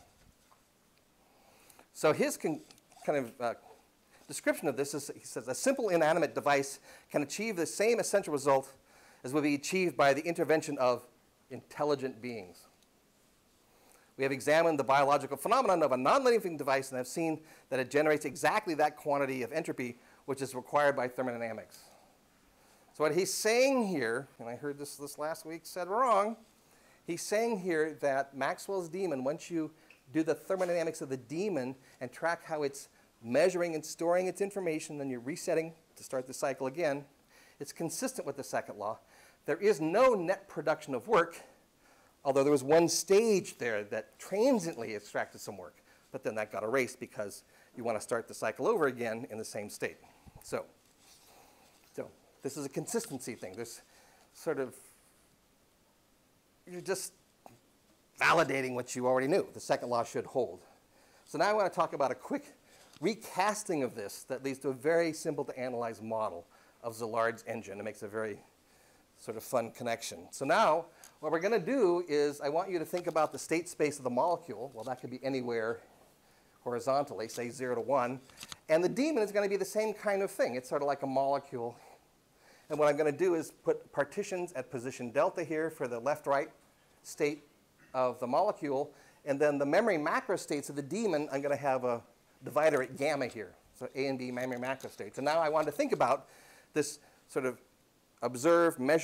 So his con kind of uh, description of this is, he says, a simple inanimate device can achieve the same essential result as would be achieved by the intervention of intelligent beings. We have examined the biological phenomenon of a non-living device and have seen that it generates exactly that quantity of entropy which is required by thermodynamics. So what he's saying here, and I heard this this last week said wrong, he's saying here that Maxwell's demon, once you do the thermodynamics of the demon and track how it's measuring and storing its information, then you're resetting to start the cycle again, it's consistent with the second law. There is no net production of work, although there was one stage there that transiently extracted some work, but then that got erased because you want to start the cycle over again in the same state. So, so this is a consistency thing. There's sort of, you're just validating what you already knew. The second law should hold. So now I want to talk about a quick recasting of this that leads to a very simple to analyze model of Szilard's engine. It makes a very sort of fun connection. So now what we're going to do is I want you to think about the state space of the molecule. Well, that could be anywhere horizontally, say zero to one. And the demon is going to be the same kind of thing. It's sort of like a molecule. And what I'm going to do is put partitions at position delta here for the left-right state of the molecule. And then the memory macro states of the demon, I'm going to have a divider at gamma here. So A and B memory macro states. And now I want to think about this sort of observe, measure,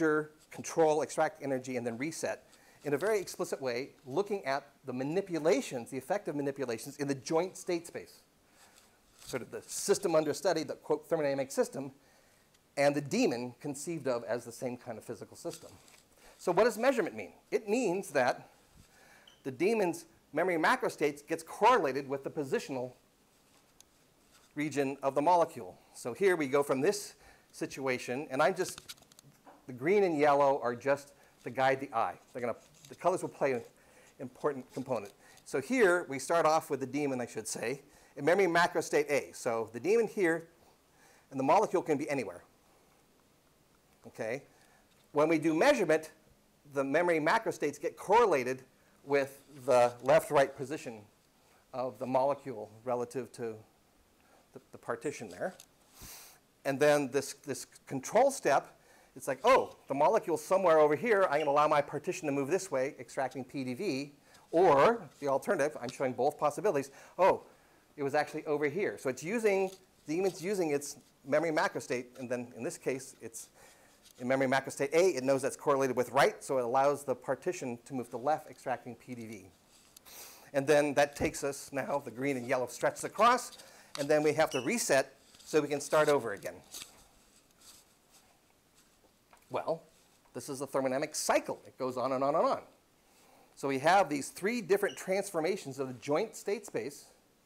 control, extract energy, and then reset in a very explicit way, looking at the manipulations, the effective manipulations in the joint state space. Sort of the system under study, the quote thermodynamic system, and the demon conceived of as the same kind of physical system. So what does measurement mean? It means that the demon's memory macrostates gets correlated with the positional region of the molecule. So here we go from this situation, and I'm just, the green and yellow are just to guide the eye. They're gonna, the colors will play an important component. So here we start off with the demon, I should say, in memory macrostate A. So the demon here, and the molecule can be anywhere. Okay? When we do measurement, the memory macrostates get correlated with the left-right position of the molecule relative to the, the partition there. And then this, this control step, it's like, oh, the molecule's somewhere over here. I'm going to allow my partition to move this way, extracting P D V. Or the alternative, I'm showing both possibilities. Oh, it was actually over here. So it's using, the demon's using its memory macrostate, and then in this case, it's in memory macrostate A, it knows that's correlated with right, so it allows the partition to move to the left, extracting P D V. And then that takes us now, the green and yellow stretches across, and then we have to reset so we can start over again. Well, this is a thermodynamic cycle. It goes on and on and on. So we have these three different transformations of the joint state space.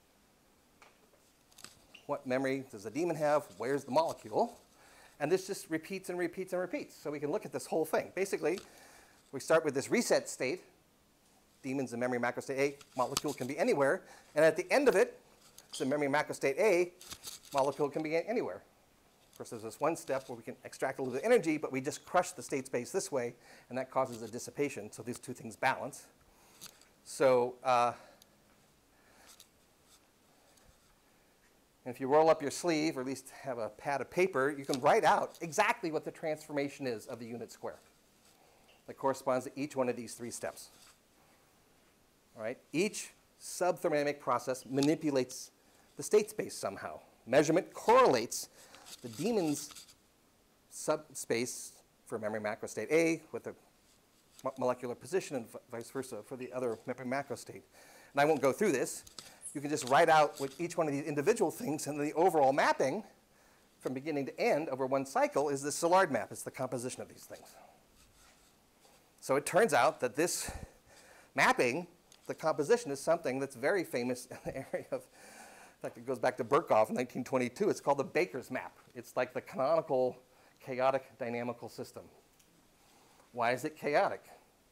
What memory does the demon have? Where's the molecule? And this just repeats and repeats and repeats. So we can look at this whole thing. Basically, we start with this reset state. Demon's in memory macrostate A. Molecule can be anywhere. And at the end of it, it's in memory macrostate A. Molecule can be anywhere. Of course, there's this one step where we can extract a little bit of energy, but we just crush the state space this way, and that causes a dissipation. So these two things balance. So uh, if you roll up your sleeve, or at least have a pad of paper, you can write out exactly what the transformation is of the unit square that corresponds to each one of these three steps. All right? Each subthermodynamic process manipulates the state space somehow. Measurement correlates the demon's subspace for memory macrostate A with the molecular position, and vice versa for the other memory macrostate. And I won't go through this. You can just write out what each one of these individual things, and the overall mapping from beginning to end over one cycle is the Szilard map. It's the composition of these things. So it turns out that this mapping, the composition, is something that's very famous in the area of, in fact, it goes back to Birkhoff in nineteen twenty-two. It's called the Baker's map. It's like the canonical chaotic dynamical system. Why is it chaotic?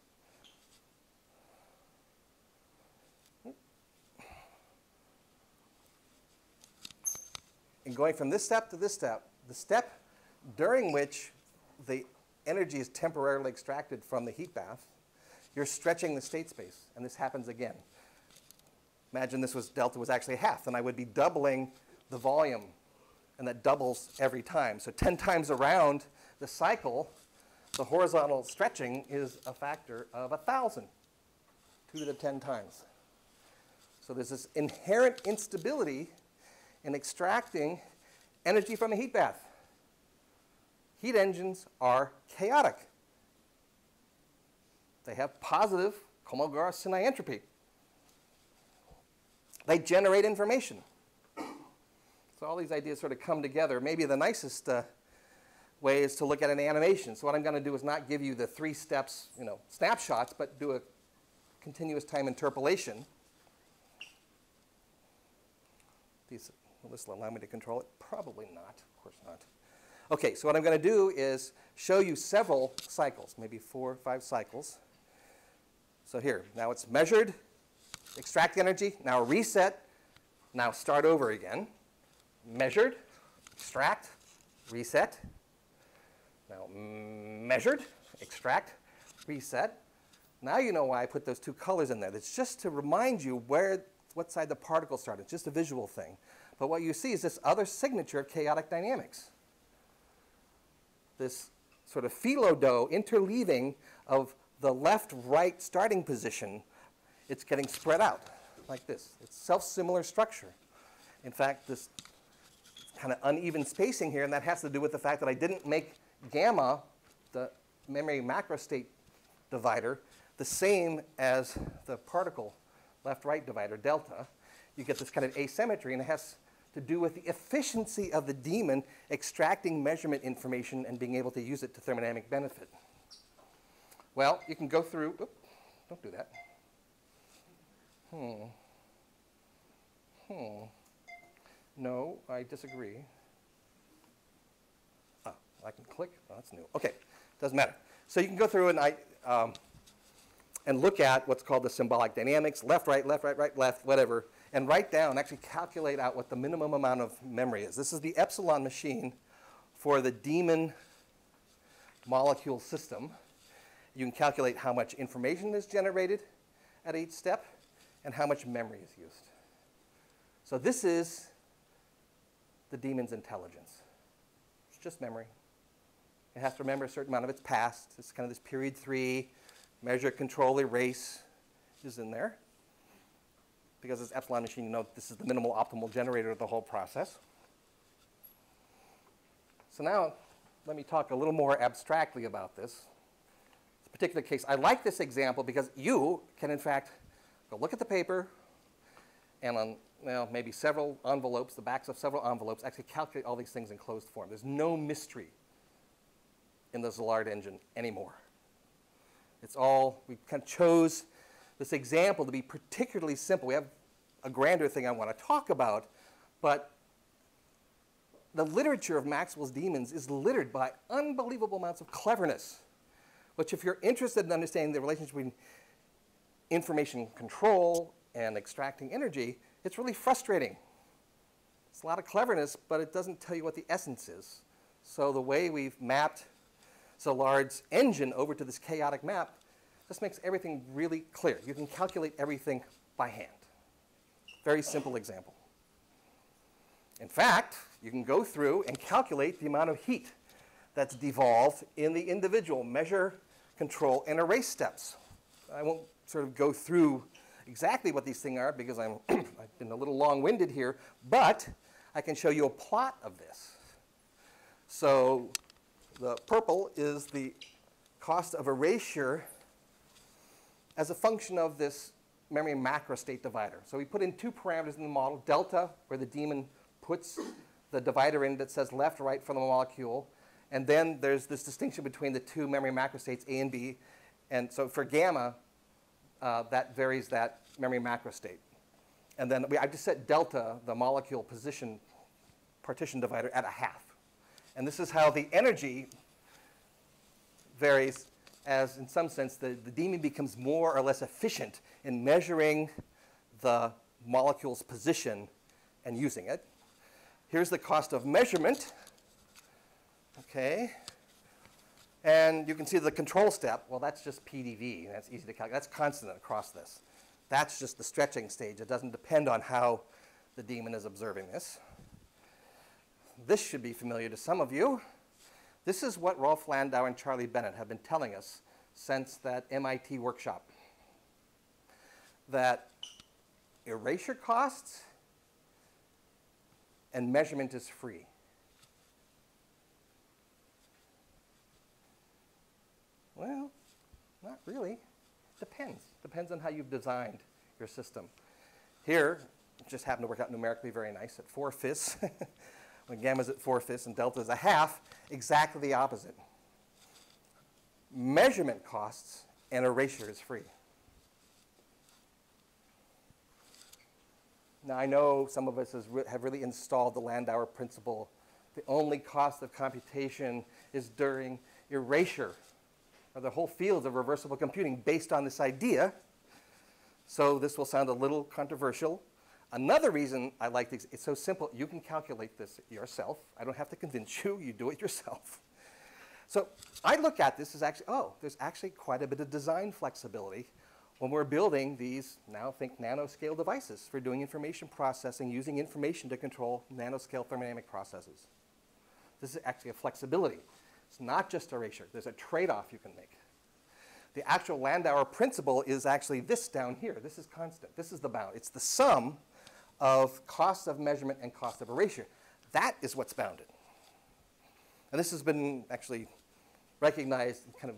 And going from this step to this step, the step during which the energy is temporarily extracted from the heat bath, you're stretching the state space, and this happens again. Imagine this was delta was actually half, then I would be doubling the volume, and that doubles every time. So ten times around the cycle, the horizontal stretching is a factor of one thousand, two to the ten times. So there's this inherent instability in extracting energy from a heat bath. Heat engines are chaotic. They have positive Kolmogorov-Sinai entropy. They generate information. So all these ideas sort of come together. Maybe the nicest uh, way is to look at an animation. So what I'm going to do is not give you the three steps, you know, snapshots, but do a continuous time interpolation. These, will this allow me to control it? Probably not. Of course not. OK, so what I'm going to do is show you several cycles, maybe four or five cycles. So here, now it's measured, extract energy, now reset, now start over again. Measured, extract, reset. Now measured, extract, reset. Now you know why I put those two colors in there. It's just to remind you where, what side the particles start. It's just a visual thing. But what you see is this other signature of chaotic dynamics. This sort of phyllodoe interleaving of the left-right starting position. It's getting spread out like this. It's self-similar structure. In fact, this kind of uneven spacing here, and that has to do with the fact that I didn't make gamma, the memory macrostate divider the same as the particle left-right divider, delta, you get this kind of asymmetry, and it has to do with the efficiency of the daemon extracting measurement information and being able to use it to thermodynamic benefit. Well, you can go through, oops, don't do that. Hmm. Hmm. No, I disagree. Oh, I can click. Oh, that's new. Okay, doesn't matter. So you can go through and I um, and look at what's called the symbolic dynamics, left, right, left, right, right, left, whatever, and write down, actually calculate out what the minimum amount of memory is. This is the epsilon machine for the daemon molecule system. You can calculate how much information is generated at each step and how much memory is used. So this is the daemon's intelligence. It's just memory. It has to remember a certain amount of its past. It's kind of this period three, measure, control, erase is in there. Because it's epsilon machine, you know this is the minimal optimal generator of the whole process. So now let me talk a little more abstractly about this. This particular case, I like this example because you can in fact go look at the paper and on well, maybe several envelopes, the backs of several envelopes, actually calculate all these things in closed form. There's no mystery in the Szilard engine anymore. It's all, we kind of chose this example to be particularly simple. We have a grander thing I want to talk about, but the literature of Maxwell's demons is littered by unbelievable amounts of cleverness, which if you're interested in understanding the relationship between information control and extracting energy, it's really frustrating. It's a lot of cleverness, but it doesn't tell you what the essence is. So the way we've mapped Szilard's engine over to this chaotic map just makes everything really clear. You can calculate everything by hand. Very simple example. In fact, you can go through and calculate the amount of heat that's devolved in the individual measure, control, and erase steps. I won't sort of go through exactly what these things are because I'm I've been a little long-winded here, but I can show you a plot of this. So the purple is the cost of erasure as a function of this memory macrostate divider. So we put in two parameters in the model, delta, where the daemon puts the divider in that says left or right for the molecule, and then there's this distinction between the two memory macrostates, A and B, and so for gamma, uh, that varies that memory macrostate. And then we, I just set delta, the molecule position partition divider, at a half. And this is how the energy varies as, in some sense, the, the daemon becomes more or less efficient in measuring the molecule's position and using it. Here's the cost of measurement. Okay. And you can see the control step. Well, that's just P D V. That's easy to calculate. That's constant across this. That's just the stretching stage. It doesn't depend on how the daemon is observing this. This should be familiar to some of you. This is what Rolf Landau and Charlie Bennett have been telling us since that M I T workshop. That erasure costs and measurement is free. Well, not really. Depends. Depends on how you've designed your system. Here, it just happened to work out numerically very nice at four-fifths. When gamma is at four-fifths and delta is a half, exactly the opposite. Measurement costs and erasure is free. Now, I know some of us has re have really installed the Landauer principle. The only cost of computation is during erasure, or the whole fields of reversible computing based on this idea. So this will sound a little controversial. Another reason I like this, it's so simple, you can calculate this yourself. I don't have to convince you, you do it yourself. So I look at this as actually, oh, there's actually quite a bit of design flexibility when we're building these, now think nanoscale devices for doing information processing, using information to control nanoscale thermodynamic processes. This is actually a flexibility. It's not just erasure. There's a trade-off you can make. The actual Landauer principle is actually this down here. This is constant. This is the bound. It's the sum of cost of measurement and cost of erasure. That is what's bounded. And this has been actually recognized kind of,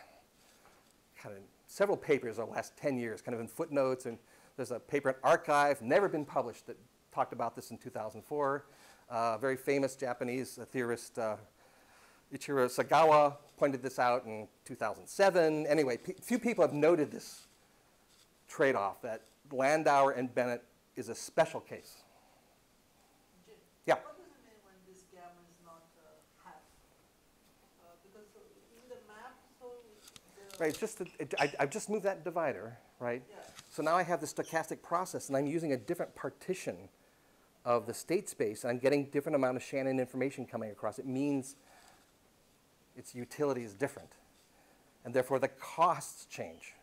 kind of several papers over the last ten years, kind of in footnotes, and there's a paper in Archive, never been published, that talked about this in two thousand four. Uh, very famous Japanese uh, theorist, uh, Ichiro Sagawa, pointed this out in two thousand seven. Anyway, pe few people have noted this trade-off, that Landauer and Bennett is a special case. Jim, Yeah. what does it mean when this gamma is not uh, half? Uh, because so in the map, so the Right, it's just that it, I, I've just moved that divider, right? Yeah. So now I have the stochastic process, and I'm using a different partition of the state space, and I'm getting different amount of Shannon information coming across. It means its utility is different, and therefore the costs change.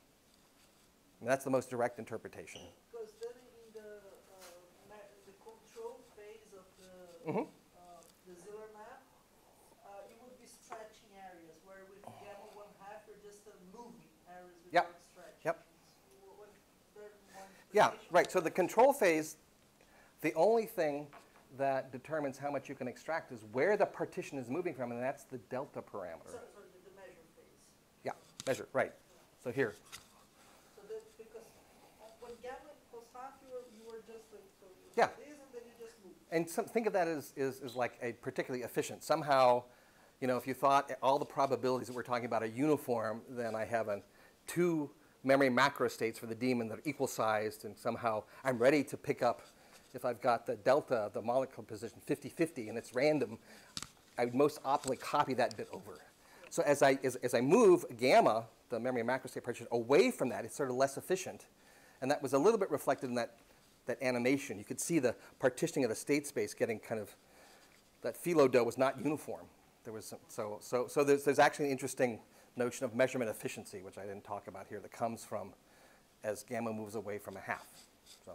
And that's the most direct interpretation. Because then in the, uh, ma the control phase of the, Mm-hmm. uh, the Szilard map, uh, you would be stretching areas, where with gamma one half, you're just uh, moving areas Yep. without stretching. Yep. What- what- there- one Yeah, interpretation- right. So the control phase, the only thing that determines how much you can extract is where the partition is moving from, and that's the delta parameter. Sorry, sorry, the, the measure phase. Yeah, measure, right. So here, So that, because uh, when gamma was half, you were, you were just like, so you Yeah. did this and then you just moved. and some, think of that as, as, as like a particularly efficient. Somehow, you know, if you thought all the probabilities that we're talking about are uniform, then I have an, two memory macro states for the daemon that are equal sized, and somehow I'm ready to pick up, if I've got the delta, the molecular position fifty fifty, and it's random, I would most optimally copy that bit over. So as I, as, as I move gamma, the memory macro state partition, away from that, it's sort of less efficient. And that was a little bit reflected in that, that animation. You could see the partitioning of the state space getting kind of, that phyllo dough was not uniform. There was some, so, so, so there's, there's actually an interesting notion of measurement efficiency, which I didn't talk about here, that comes from as gamma moves away from a half. So.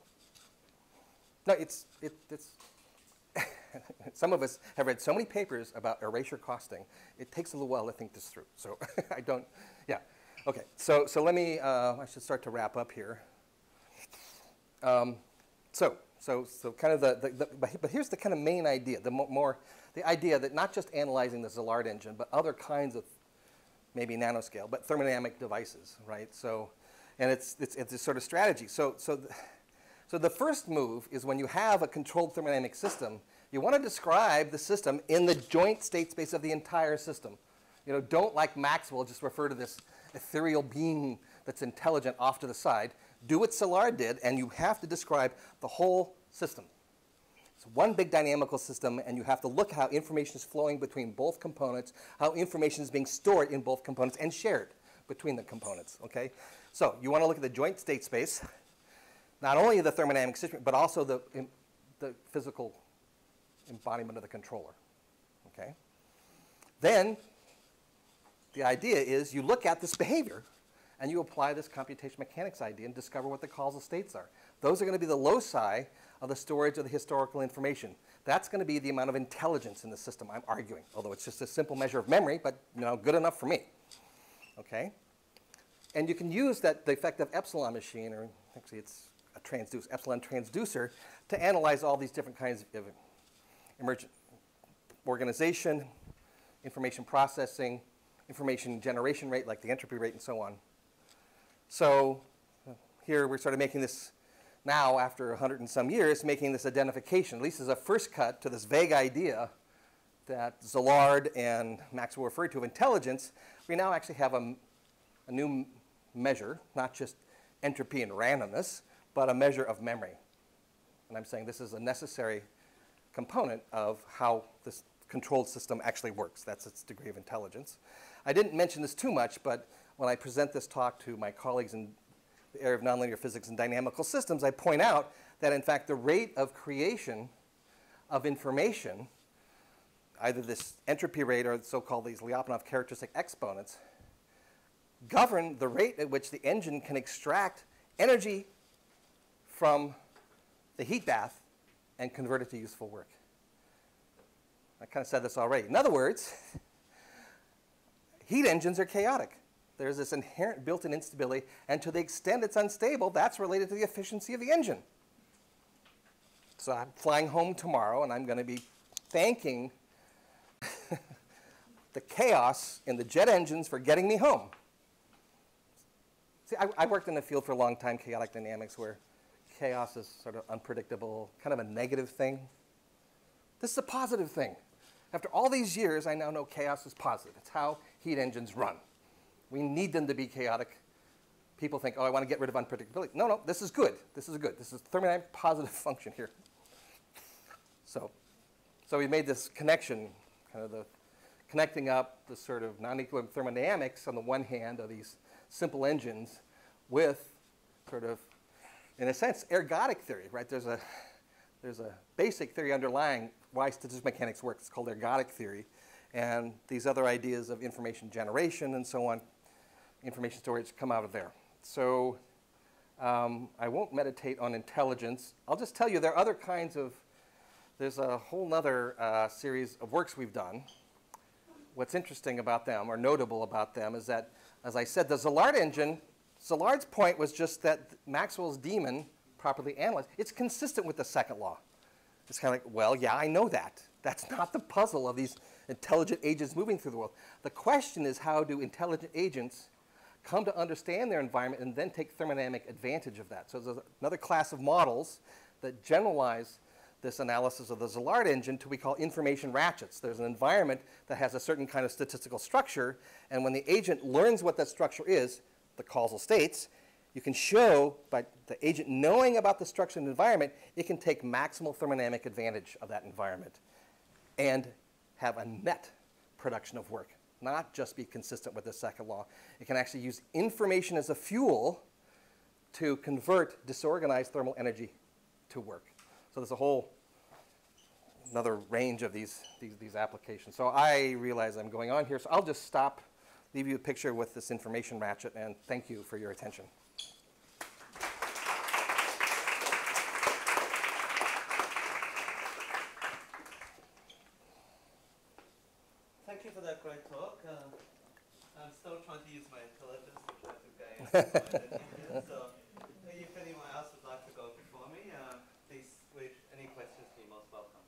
No, it's, it, it's some of us have read so many papers about erasure costing, it takes a little while to think this through. So I don't, yeah. Okay, so, so let me, uh, I should start to wrap up here. Um, so, so, so kind of the, the, the, but here's the kind of main idea, the mo more, the idea that not just analyzing the Szilard engine, but other kinds of, maybe nanoscale, but thermodynamic devices, right? So, and it's, it's, it's a sort of strategy. So, so, the, so the first move is when you have a controlled thermodynamic system, you want to describe the system in the joint state space of the entire system. You know, don't, like Maxwell, just refer to this ethereal being that's intelligent off to the side. Do what Szilard did, and you have to describe the whole system. It's one big dynamical system, and you have to look at how information is flowing between both components, how information is being stored in both components and shared between the components, okay? So you want to look at the joint state space, not only the thermodynamic system, but also the, in, the physical embodiment of the controller, okay? Then the idea is you look at this behavior, and you apply this computation mechanics idea and discover what the causal states are. Those are going to be the loci of the storage of the historical information. That's going to be the amount of intelligence in the system, I'm arguing, although it's just a simple measure of memory, but you know, good enough for me, okay? And you can use that, the effective epsilon machine, or actually it's a transducer, epsilon transducer, to analyze all these different kinds of emergent organization, information processing, information generation rate, like the entropy rate, and so on. So here we're sort of making this now, after a hundred and some years, making this identification, at least as a first cut to this vague idea that Szilard and Maxwell referred to of intelligence. We now actually have a, a new measure, not just entropy and randomness, but a measure of memory. And I'm saying this is a necessary component of how this controlled system actually works. That's its degree of intelligence. I didn't mention this too much, but when I present this talk to my colleagues in the area of nonlinear physics and dynamical systems, I point out that, in fact, the rate of creation of information, either this entropy rate or so-called these Lyapunov characteristic exponents, govern the rate at which the engine can extract energy from the heat bath and convert it to useful work. I kind of said this already. In other words, heat engines are chaotic. There's this inherent built-in instability, and to the extent it's unstable, that's related to the efficiency of the engine. So I'm flying home tomorrow, and I'm going to be thanking the chaos in the jet engines for getting me home. See, I, I worked in the field for a long time, chaotic dynamics, where chaos is sort of unpredictable, kind of a negative thing. This is a positive thing. After all these years, I now know chaos is positive. It's how heat engines run. We need them to be chaotic. People think, oh, I want to get rid of unpredictability. No, no, this is good. This is good. This is thermodynamic positive function here. So, so we made this connection, kind of the connecting up the sort of non-equilibrium thermodynamics on the one hand of these simple engines with sort of, in a sense, ergodic theory, right? There's a, there's a basic theory underlying why statistical mechanics works. It's called ergodic theory. And these other ideas of information generation and so on, information storage, come out of there. So um, I won't meditate on intelligence. I'll just tell you there are other kinds of, there's a whole other uh, series of works we've done. What's interesting about them, or notable about them, is that, as I said, the Szilard engine, Szilard's point was just that Maxwell's demon, properly analyzed, it's consistent with the second law. It's kind of like, well, yeah, I know that. That's not the puzzle of these intelligent agents moving through the world. The question is, how do intelligent agents come to understand their environment and then take thermodynamic advantage of that? So there's another class of models that generalize this analysis of the Szilard engine to what we call information ratchets. There's an environment that has a certain kind of statistical structure, and when the agent learns what that structure is, the causal states, you can show by the agent knowing about the structure and environment, it can take maximal thermodynamic advantage of that environment and have a net production of work, not just be consistent with the second law. It can actually use information as a fuel to convert disorganized thermal energy to work. So there's a whole another range of these, these, these applications. So I realize I'm going on here, so I'll just stop, leave you a picture with this information ratchet, and thank you for your attention. Thank you for that great talk. Uh, I'm still trying to use my intelligence to try to gain some ideas. So if anyone else would like to go before me, uh, please, with any questions, be most welcome.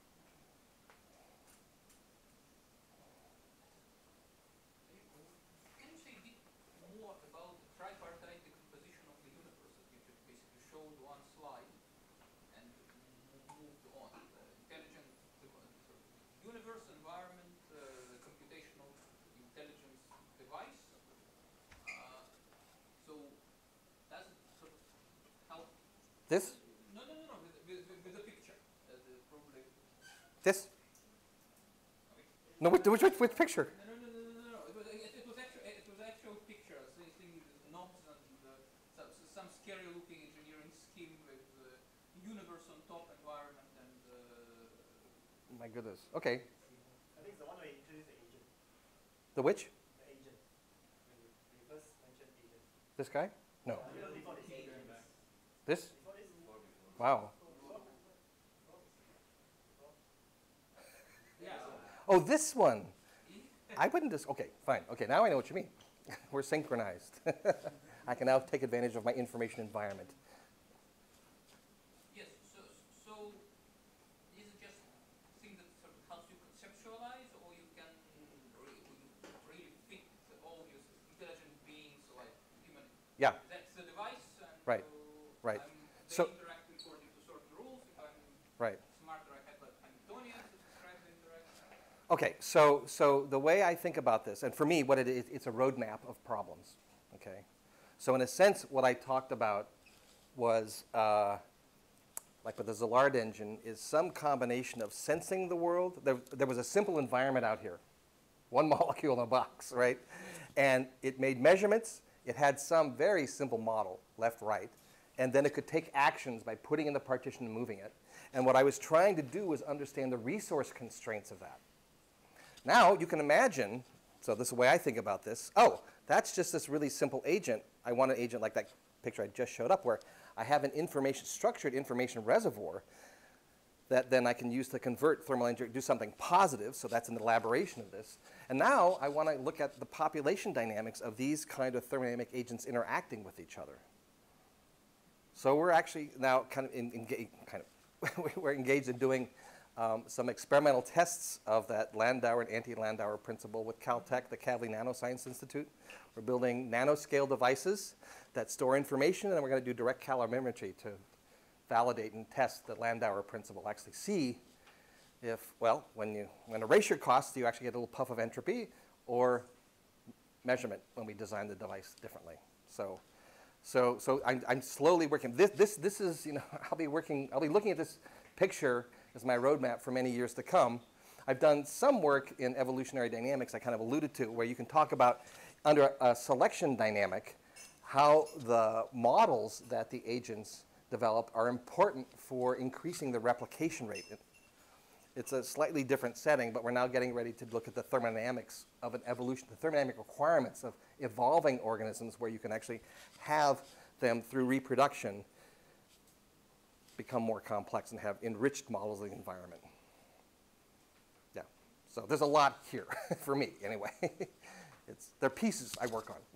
Can you say a bit more about the tripartite decomposition of the universe that you just basically showed one slide and moved on? The intelligent the sort of universe, environment, uh, the computational intelligence device. Uh, so does it sort of help? This? No, no, no, no, with, with, with the picture. Uh, the probably. This? Okay. No, which, which, which picture? No, no, no, no, no, no. It was, it, it was actual, it was actual pictures, these things, knobs and uh, some, some scary looking engineering scheme with the uh, universe on top, environment and. Uh, My goodness. Okay. I think it's the one where you introduce the agent. The which? The agent. When you, when you first mentioned agent. This guy? No. Uh, you know, before this agent. This? Before this. Wow. yeah. Oh, this one. I wouldn't just, okay, fine. Okay, now I know what you mean. We're synchronized. I can now take advantage of my information environment. Yes, so, so is it just a thing that sort of helps you conceptualize, or you can really, really fit all your intelligent beings, like human? Yeah. That's the device, and Right, so right. I'm, they So- interact according to certain rules. If I'm Right. smarter, I have like Hamiltonians to describe the interaction. Okay, so, so the way I think about this, and for me, what it is, it's a roadmap of problems, okay? So in a sense, what I talked about was, uh, like with the Szilard engine, is some combination of sensing the world. There, there was a simple environment out here, one molecule in a box, right? And it made measurements. It had some very simple model, left, right, and then it could take actions by putting in the partition and moving it. And what I was trying to do was understand the resource constraints of that. Now, you can imagine, so this is the way I think about this, oh, that's just this really simple agent. I want an agent like that picture I just showed up where I have an information, structured information reservoir that then I can use to convert thermal energy, do something positive, so that's an elaboration of this. And now I want to look at the population dynamics of these kind of thermodynamic agents interacting with each other. So we're actually now kind of, in, in, kind of we're engaged in doing um, some experimental tests of that Landauer and anti-Landauer principle with Caltech, the Kavli Nanoscience Institute. We're building nanoscale devices that store information, and then we're going to do direct calorimetry to validate and test the Landauer principle. Actually see if, well, when, you, when erasure costs, do you actually get a little puff of entropy, or measurement when we design the device differently. So, so, so I'm, I'm slowly working. This, this, this is, you know, I'll be working, I'll be looking at this picture as my roadmap for many years to come. I've done some work in evolutionary dynamics I kind of alluded to, where you can talk about under a selection dynamic how the models that the agents develop are important for increasing the replication rate. It, it's a slightly different setting, but we're now getting ready to look at the thermodynamics of an evolution, the thermodynamic requirements of evolving organisms, where you can actually have them through reproduction become more complex and have enriched models of the environment. Yeah, so there's a lot here for me anyway. It's, they're pieces I work on.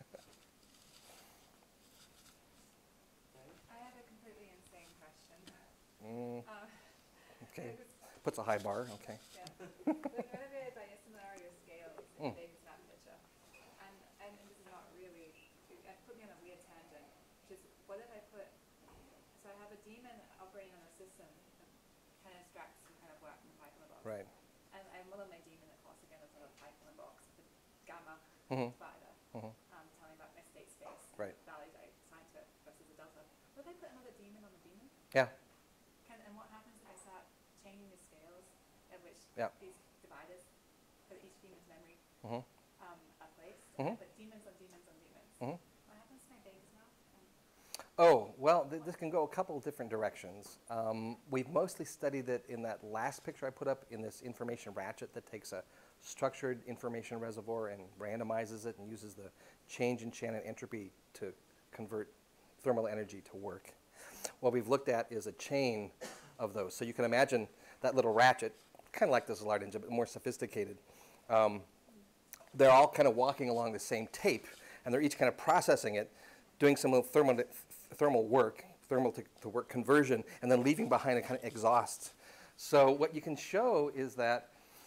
I have a completely insane question. Mm, Uh, okay, it was- puts a high bar, okay. yeah. We're motivated by a scenario scale in Mm. the big snap picture. And, and this is not really, it put me on a weird tangent, which is, what if I put, so I have a daemon operating on a system that kind of extracts some kind of work from the Python box. Right. And I model my daemon, of course, again, as a Python box with gamma Mhm. divider, Mhm. um, telling about my state space, Right. values I assign to it versus a delta. What if I put another daemon on the daemon? Yeah. Can, and what happens if I start changing the scales at which Yeah. these dividers for each demon's memory Mhm. um, are placed? Mhm. And I put demons on demons on demons. Mhm. What happens to my Vegas now? Um, Oh, well, th this can go a couple of different directions. Um, we've mostly studied it in that last picture I put up in this information ratchet that takes a structured information reservoir and randomizes it and uses the change in Shannon entropy to convert thermal energy to work. What we've looked at is a chain of those. So you can imagine that little ratchet, kind of like the Szilard engine, but more sophisticated. Um, they're all kind of walking along the same tape, and they're each kind of processing it, doing some little thermal, th thermal work, thermal to, to work conversion, and then leaving behind a kind of exhaust. So what you can show is that,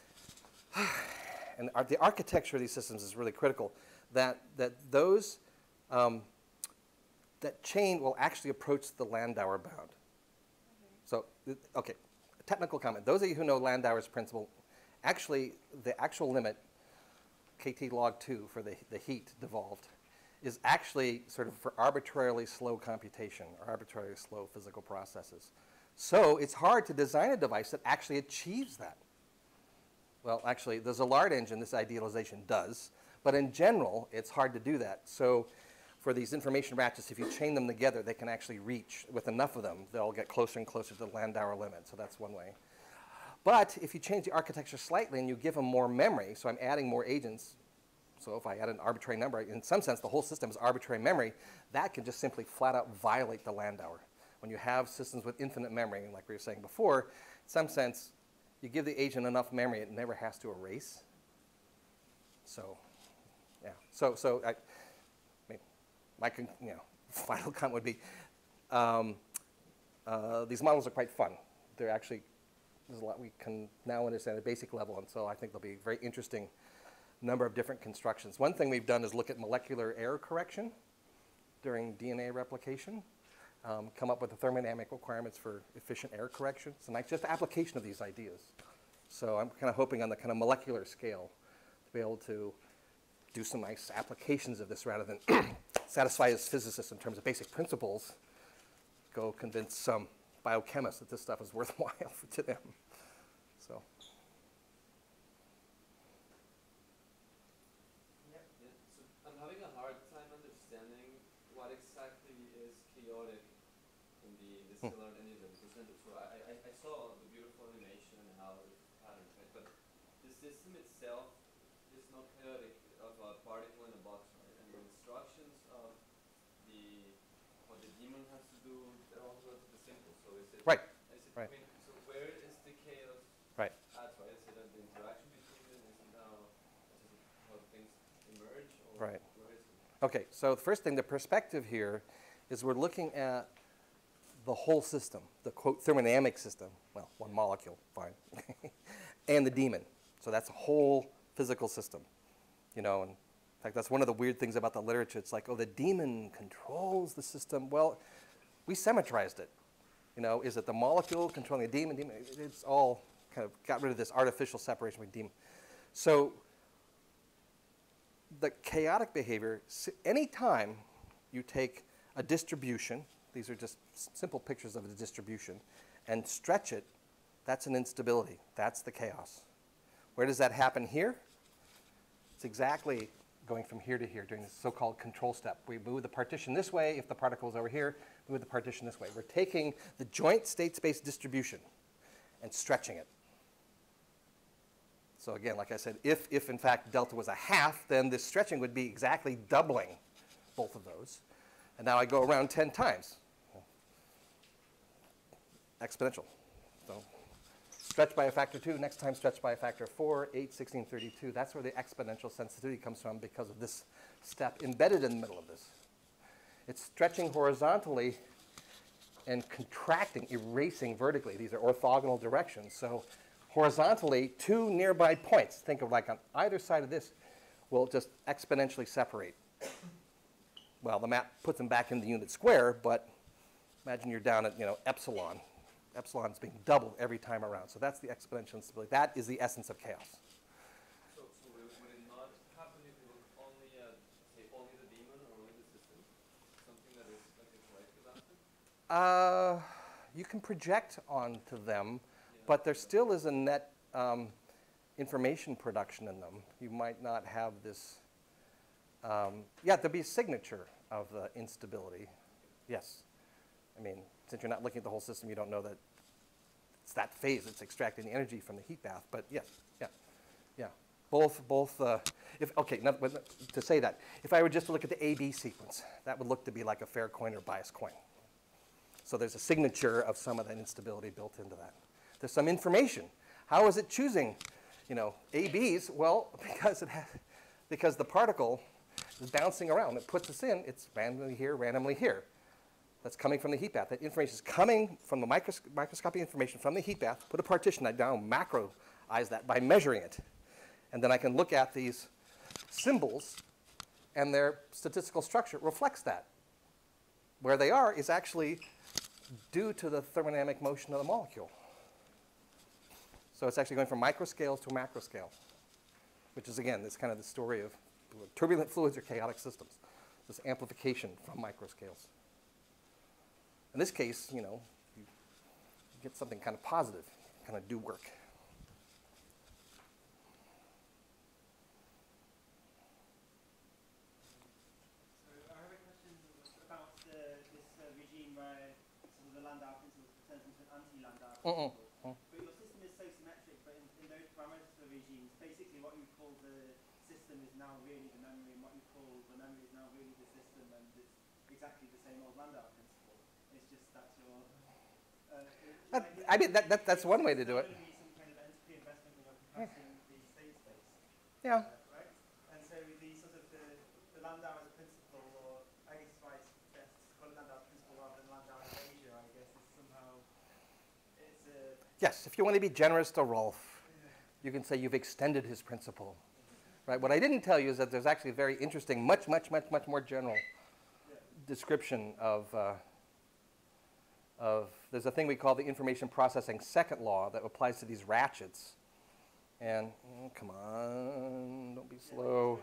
and ar the architecture of these systems is really critical, that, that those, um, that chain will actually approach the Landauer bound. So, th- okay, a technical comment. Those of you who know Landauer's principle, actually, the actual limit, kT log two for the, the heat devolved, is actually sort of for arbitrarily slow computation or arbitrarily slow physical processes. So it's hard to design a device that actually achieves that. Well, actually, the Szilard engine, this idealization does, but in general, it's hard to do that. So for these information ratchets, if you chain them together, they can actually reach, with enough of them, they'll get closer and closer to the Landauer limit, so that's one way. But if you change the architecture slightly and you give them more memory, so I'm adding more agents, so if I add an arbitrary number, in some sense the whole system is arbitrary memory, that can just simply flat out violate the Landauer. When you have systems with infinite memory, and like we were saying before, in some sense, you give the agent enough memory, it never has to erase. So, yeah. So, so I, I mean, my con you know, final comment would be, um, uh, these models are quite fun. They're actually, there's a lot we can now understand at a basic level, and so I think they'll be very interesting number of different constructions. One thing we've done is look at molecular error correction during D N A replication, um, come up with the thermodynamic requirements for efficient error correction. It's a nice just application of these ideas. So I'm kind of hoping on the kind of molecular scale to be able to do some nice applications of this rather than satisfy as physicists in terms of basic principles, go convince some biochemists that this stuff is worthwhile to them. So. Yeah, so I'm having a hard time understanding what exactly is chaotic in the, the Szilard engine that we presented. So I, I, I saw the beautiful animation and how the patterns, right? But the system itself is not chaotic of a particle in a box, right? And the instructions of the what the daemon has to do, they're all relatively simple. So is it Right. Is it, Right. I mean, so where is the chaos Right. at, right? Is it at the interaction between them? Is it how, is it how things emerge? Or Right. where is it? Okay, so the first thing, the perspective here is we're looking at the whole system, the quote thermodynamic system, well, one molecule, fine, and the demon. So that's a whole physical system, you know. And in fact, that's one of the weird things about the literature. It's like, oh, the demon controls the system. Well, we symmetrized it. You know, is it the molecule controlling the demon? demon? It's all kind of got rid of this artificial separation between demon. So the chaotic behavior, any time you take a distribution, these are just simple pictures of the distribution, and stretch it, that's an instability. That's the chaos. Where does that happen here? It's exactly going from here to here during this so-called control step. We move the partition this way. If the particle is over here, move the partition this way. We're taking the joint state space distribution and stretching it. So again, like I said, if, if in fact delta was a half, then this stretching would be exactly doubling both of those. And now I go around ten times. Exponential. So stretch by a factor two, next time stretch by a factor of four, eight, sixteen, thirty-two. That's where the exponential sensitivity comes from because of this step embedded in the middle of this. It's stretching horizontally and contracting, erasing vertically. These are orthogonal directions. So horizontally, two nearby points, think of like on either side of this, will just exponentially separate. Well, the map puts them back in the unit square, but imagine you're down at, you know, epsilon. Epsilon is being doubled every time around. So that's the exponential instability. That is the essence of chaos. So, so would it not happen if you look only at, say, only the demon or only the system? Something that is like a corrective aspect? Uh, you can project onto them, yeah. But there still is a net um, information production in them. You might not have this. Um, yeah, there'd be a signature of the instability. Yes. I mean, since you're not looking at the whole system, you don't know that it's that phase that's extracting the energy from the heat bath. But yes, yeah, yeah. Both, both. Uh, if okay, not, to say that, if I were just to look at the A B sequence, that would look to be like a fair coin or biased coin. So there's a signature of some of that instability built into that. There's some information. How is it choosing, you know, A Bs? Well, because it has, because the particle is bouncing around. It puts us in. It's randomly here, randomly here. That's coming from the heat bath. That information is coming from the micros microscopic information from the heat bath. Put a partition that down, macroize that by measuring it. And then I can look at these symbols, and their statistical structure reflects that. Where they are is actually due to the thermodynamic motion of the molecule. So it's actually going from microscales to macro scale, which is, again, this kind of the story of turbulent fluids or chaotic systems, this amplification from microscales. In this case, you know, you get something kind of positive, kind of do work. So I have a question about the, this uh, regime where some of the Landau principle turns into an anti-Landau principle. Mm-mm. But your system is so symmetric, but in, in those parameter regimes, basically what you call the system is now really the memory, and what you call the memory is now really the system, and it's exactly the same old Landau principle. It's just that your... Uh, That, I mean, that, that, that's one way to do it. There's going to be some kind of entropy investment when you're compressing the state space. Yeah. Uh, right? And so the sort of the, the Landau as a principle, or I guess it's why it's best to call it Landau as principle rather than Landau as erasure, I guess, is somehow... It's a... Yes, if you want to be generous to Rolf, you can say you've extended his principle. Right? What I didn't tell you is that there's actually a very interesting, much, much, much, much more general Yeah. description of, uh, of, there's a thing we call the information processing second law that applies to these ratchets. And, oh, come on, don't be slow.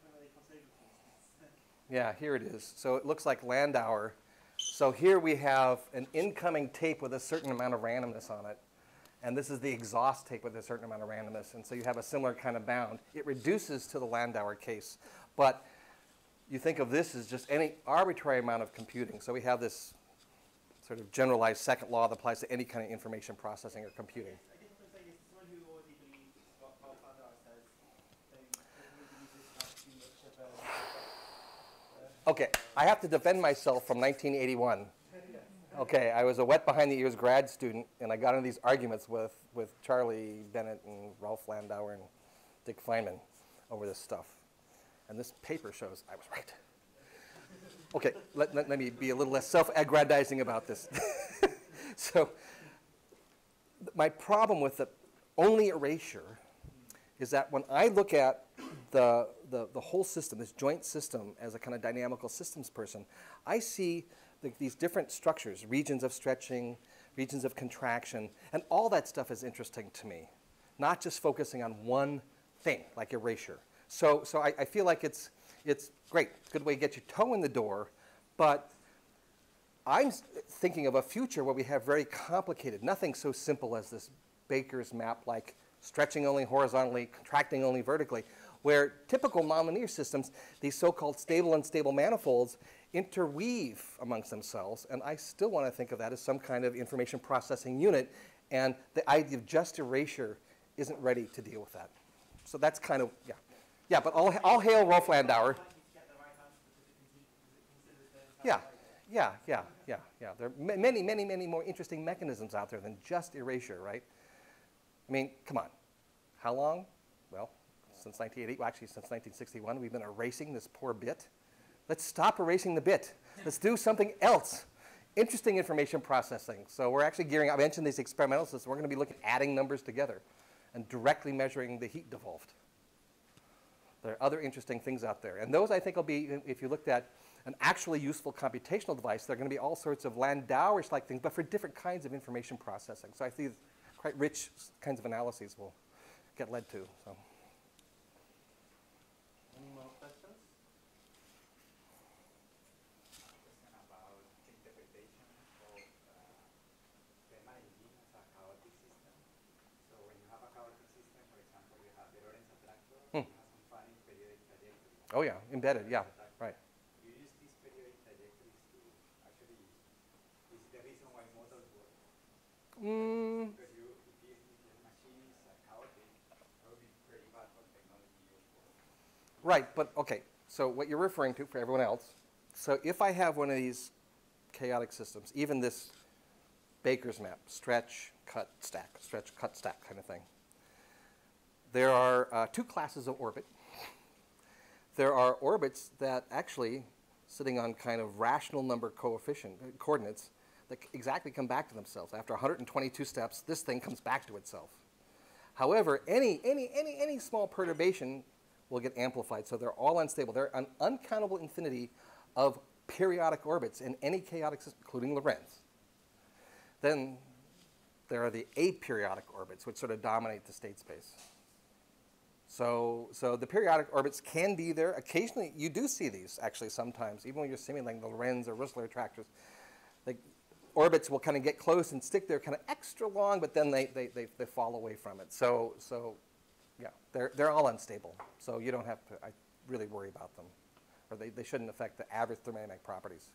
Yeah, here it is. So it looks like Landauer. So here we have an incoming tape with a certain amount of randomness on it. And this is the exhaust tape with a certain amount of randomness. And so you have a similar kind of bound. It reduces to the Landauer case. But you think of this as just any arbitrary amount of computing. So we have this sort of generalized second law that applies to any kind of information processing or computing. I guess what I'm saying is someone who already believes what Paul Landau says, they doesn't believe this not too much of a... Okay, I have to defend myself from nineteen eighty-one. Okay, I was a wet behind the ears grad student, and I got into these arguments with, with Charlie Bennett and Ralph Landauer and Dick Feynman over this stuff. And this paper shows I was right. Okay, let, let, let me be a little less self-aggrandizing about this. So my problem with the only erasure is that when I look at the, the, the whole system, this joint system, as a kind of dynamical systems person, I see the, these different structures, regions of stretching, regions of contraction, and all that stuff is interesting to me, not just focusing on one thing, like erasure. So, so I, I feel like it's, it's great, good way to get your toe in the door, but I'm thinking of a future where we have very complicated, nothing so simple as this Baker's map, like stretching only horizontally, contracting only vertically, where typical nonlinear systems, these so-called stable and unstable manifolds, interweave amongst themselves, and I still want to think of that as some kind of information processing unit, and the idea of just erasure isn't ready to deal with that. So that's kind of, yeah. Yeah, but all, all hail Rolf Landauer. Yeah, yeah, yeah, yeah, yeah. There are ma many, many, many more interesting mechanisms out there than just erasure, right? I mean, come on. How long? Well, since nineteen eighty, well, actually since nineteen sixty-one, we've been erasing this poor bit. Let's stop erasing the bit. Let's do something else. Interesting information processing. So we're actually gearing up. I mentioned these experimental systems. We're going to be looking at adding numbers together and directly measuring the heat devolved. There are other interesting things out there. And those, I think, will be, if you looked at an actually useful computational device, there are going to be all sorts of Landauerish-like things, but for different kinds of information processing. So I think quite rich kinds of analyses will get led to. So. Any more questions? Question about interpretation of uh, Riemann as a chaotic system. So when you have a chaotic system, for example, you have the Lorentz attractor, hmm. you have some funny periodic trajectories. Oh yeah, embedded, yeah, right. You use these periodic trajectories to actually, is the reason why models work? Mm. Because you, if, you, if your machine is uh, chaotic, that would be pretty bad for technology. Right, but okay, so what you're referring to for everyone else, so if I have one of these chaotic systems, even this Baker's map, stretch, cut, stack, stretch, cut, stack kind of thing, there are uh, two classes of orbit. There are orbits that actually, sitting on kind of rational number coefficient uh, coordinates, that exactly come back to themselves. After one hundred twenty-two steps, this thing comes back to itself. However, any, any, any, any small perturbation will get amplified, so they're all unstable. There are an uncountable infinity of periodic orbits in any chaotic system, including Lorentz. Then there are the aperiodic orbits, which sort of dominate the state space. So, so the periodic orbits can be there. Occasionally, you do see these, actually, sometimes, even when you're simulating the Lorentz or Rissler attractors. Like, orbits will kind of get close and stick there kind of extra long, but then they, they, they, they fall away from it. So, so yeah, they're, they're all unstable. So you don't have to I really worry about them. Or they, they shouldn't affect the average thermodynamic properties.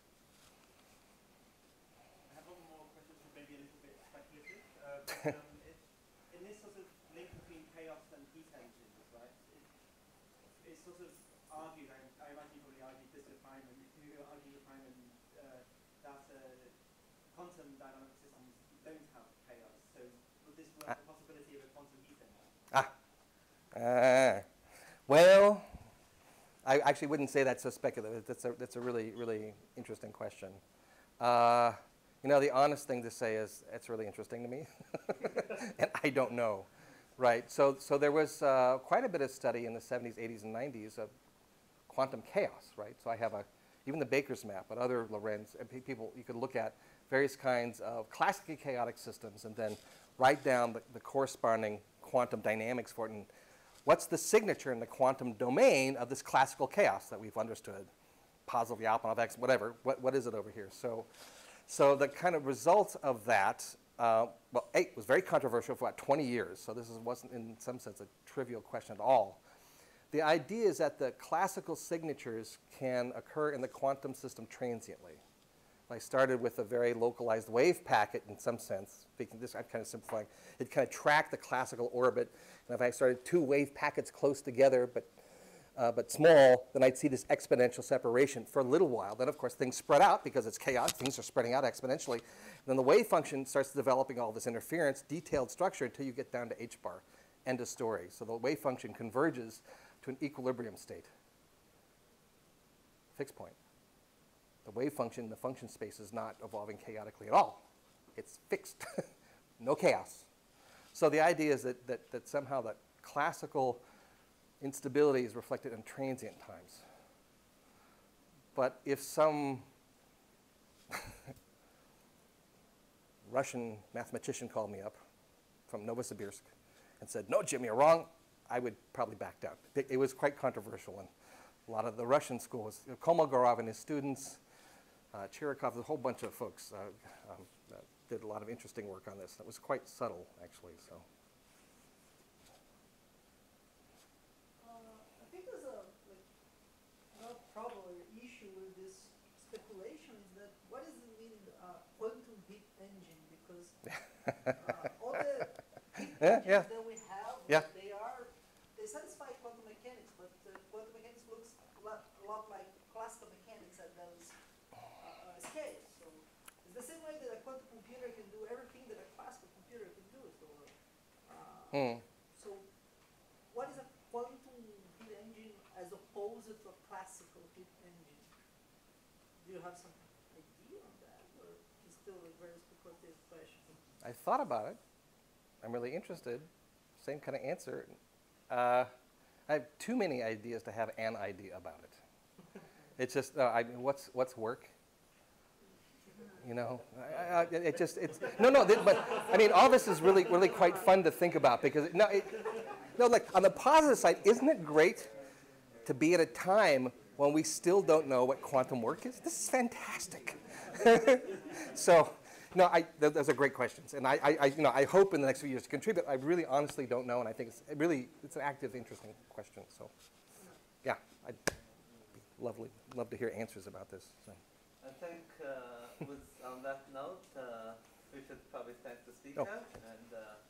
I have one more question, which may be a little bit speculative. Uh, but, um, it, in this sort of link between chaos and heat engines, right, it, it's sort of argued, I, I imagine you probably argued this with Feynman, you argue with Feynman uh, that uh, quantum dynamic systems don't have chaos. So would this work ah. the possibility of a quantum heat engine? Ah. Uh, well, I actually wouldn't say that's so speculative. That's a, that's a really, really interesting question. Uh, you know, the honest thing to say is it's really interesting to me. And I don't know. Right, so, so there was uh, quite a bit of study in the seventies, eighties, and nineties of quantum chaos, right? So I have a, even the Baker's map, but other Lorentz, people, you could look at various kinds of classically chaotic systems and then write down the, the corresponding quantum dynamics for it. And what's the signature in the quantum domain of this classical chaos that we've understood? Positively Lyapunov X, whatever, what, what is it over here? So, so the kind of results of that, uh, well, A, it was very controversial for about twenty years, so this is, wasn't in some sense a trivial question at all. The idea is that the classical signatures can occur in the quantum system transiently. I started with a very localized wave packet in some sense. Speaking this, I'm kind of simplifying. It kind of tracked the classical orbit. And if I started two wave packets close together but, uh, but small, then I'd see this exponential separation for a little while. Then, of course, things spread out because it's chaos. Things are spreading out exponentially. And then the wave function starts developing all this interference, detailed structure, until you get down to h bar. End of story. So the wave function converges to an equilibrium state. Fixed point. the wave function, the function space is not evolving chaotically at all. It's fixed, no chaos. So the idea is that, that, that somehow that classical instability is reflected in transient times. But if some Russian mathematician called me up from Novosibirsk and said, no, Jim, you're wrong, I would probably back down. It, it was quite controversial, and a lot of the Russian schools, you know, Kolmogorov and his students, uh, Chirikov, a whole bunch of folks uh, um, uh, did a lot of interesting work on this. It was quite subtle, actually. So. Uh, I think there's a like, no problem or issue with this speculation is that what does it mean uh, quantum heat engine? Because uh, all the heat Yeah, engines yeah. that we have, Yeah. they are they satisfy quantum mechanics, but uh, quantum mechanics looks a lot, a lot like classical mechanics at those uh, uh, scales. So it's the same way that a quantum computer can do everything that a classical computer can do. So, uh, Hmm. so what is a quantum heat engine as opposed to a classical heat engine? Do you have some idea on that, or is still a very speculative question? I thought about it. I'm really interested. Same kind of answer. Uh, I have too many ideas to have an idea about it. It's just, uh, I mean, what's, what's work? You know, I, I, it just, it's, no, no, th but, I mean, all this is really, really quite fun to think about because, it, no, it, no, like, on the positive side, isn't it great to be at a time when we still don't know what quantum work is? This is fantastic. So, no, I, th those are great questions, and I, I, I, you know, I hope in the next few years to contribute. I really, honestly don't know, and I think it's it really, it's an active, interesting question. So, yeah, I'd be lovely, love to hear answers about this. So. I think uh, with, on that note, uh, we should probably thank the speaker Oh. and uh,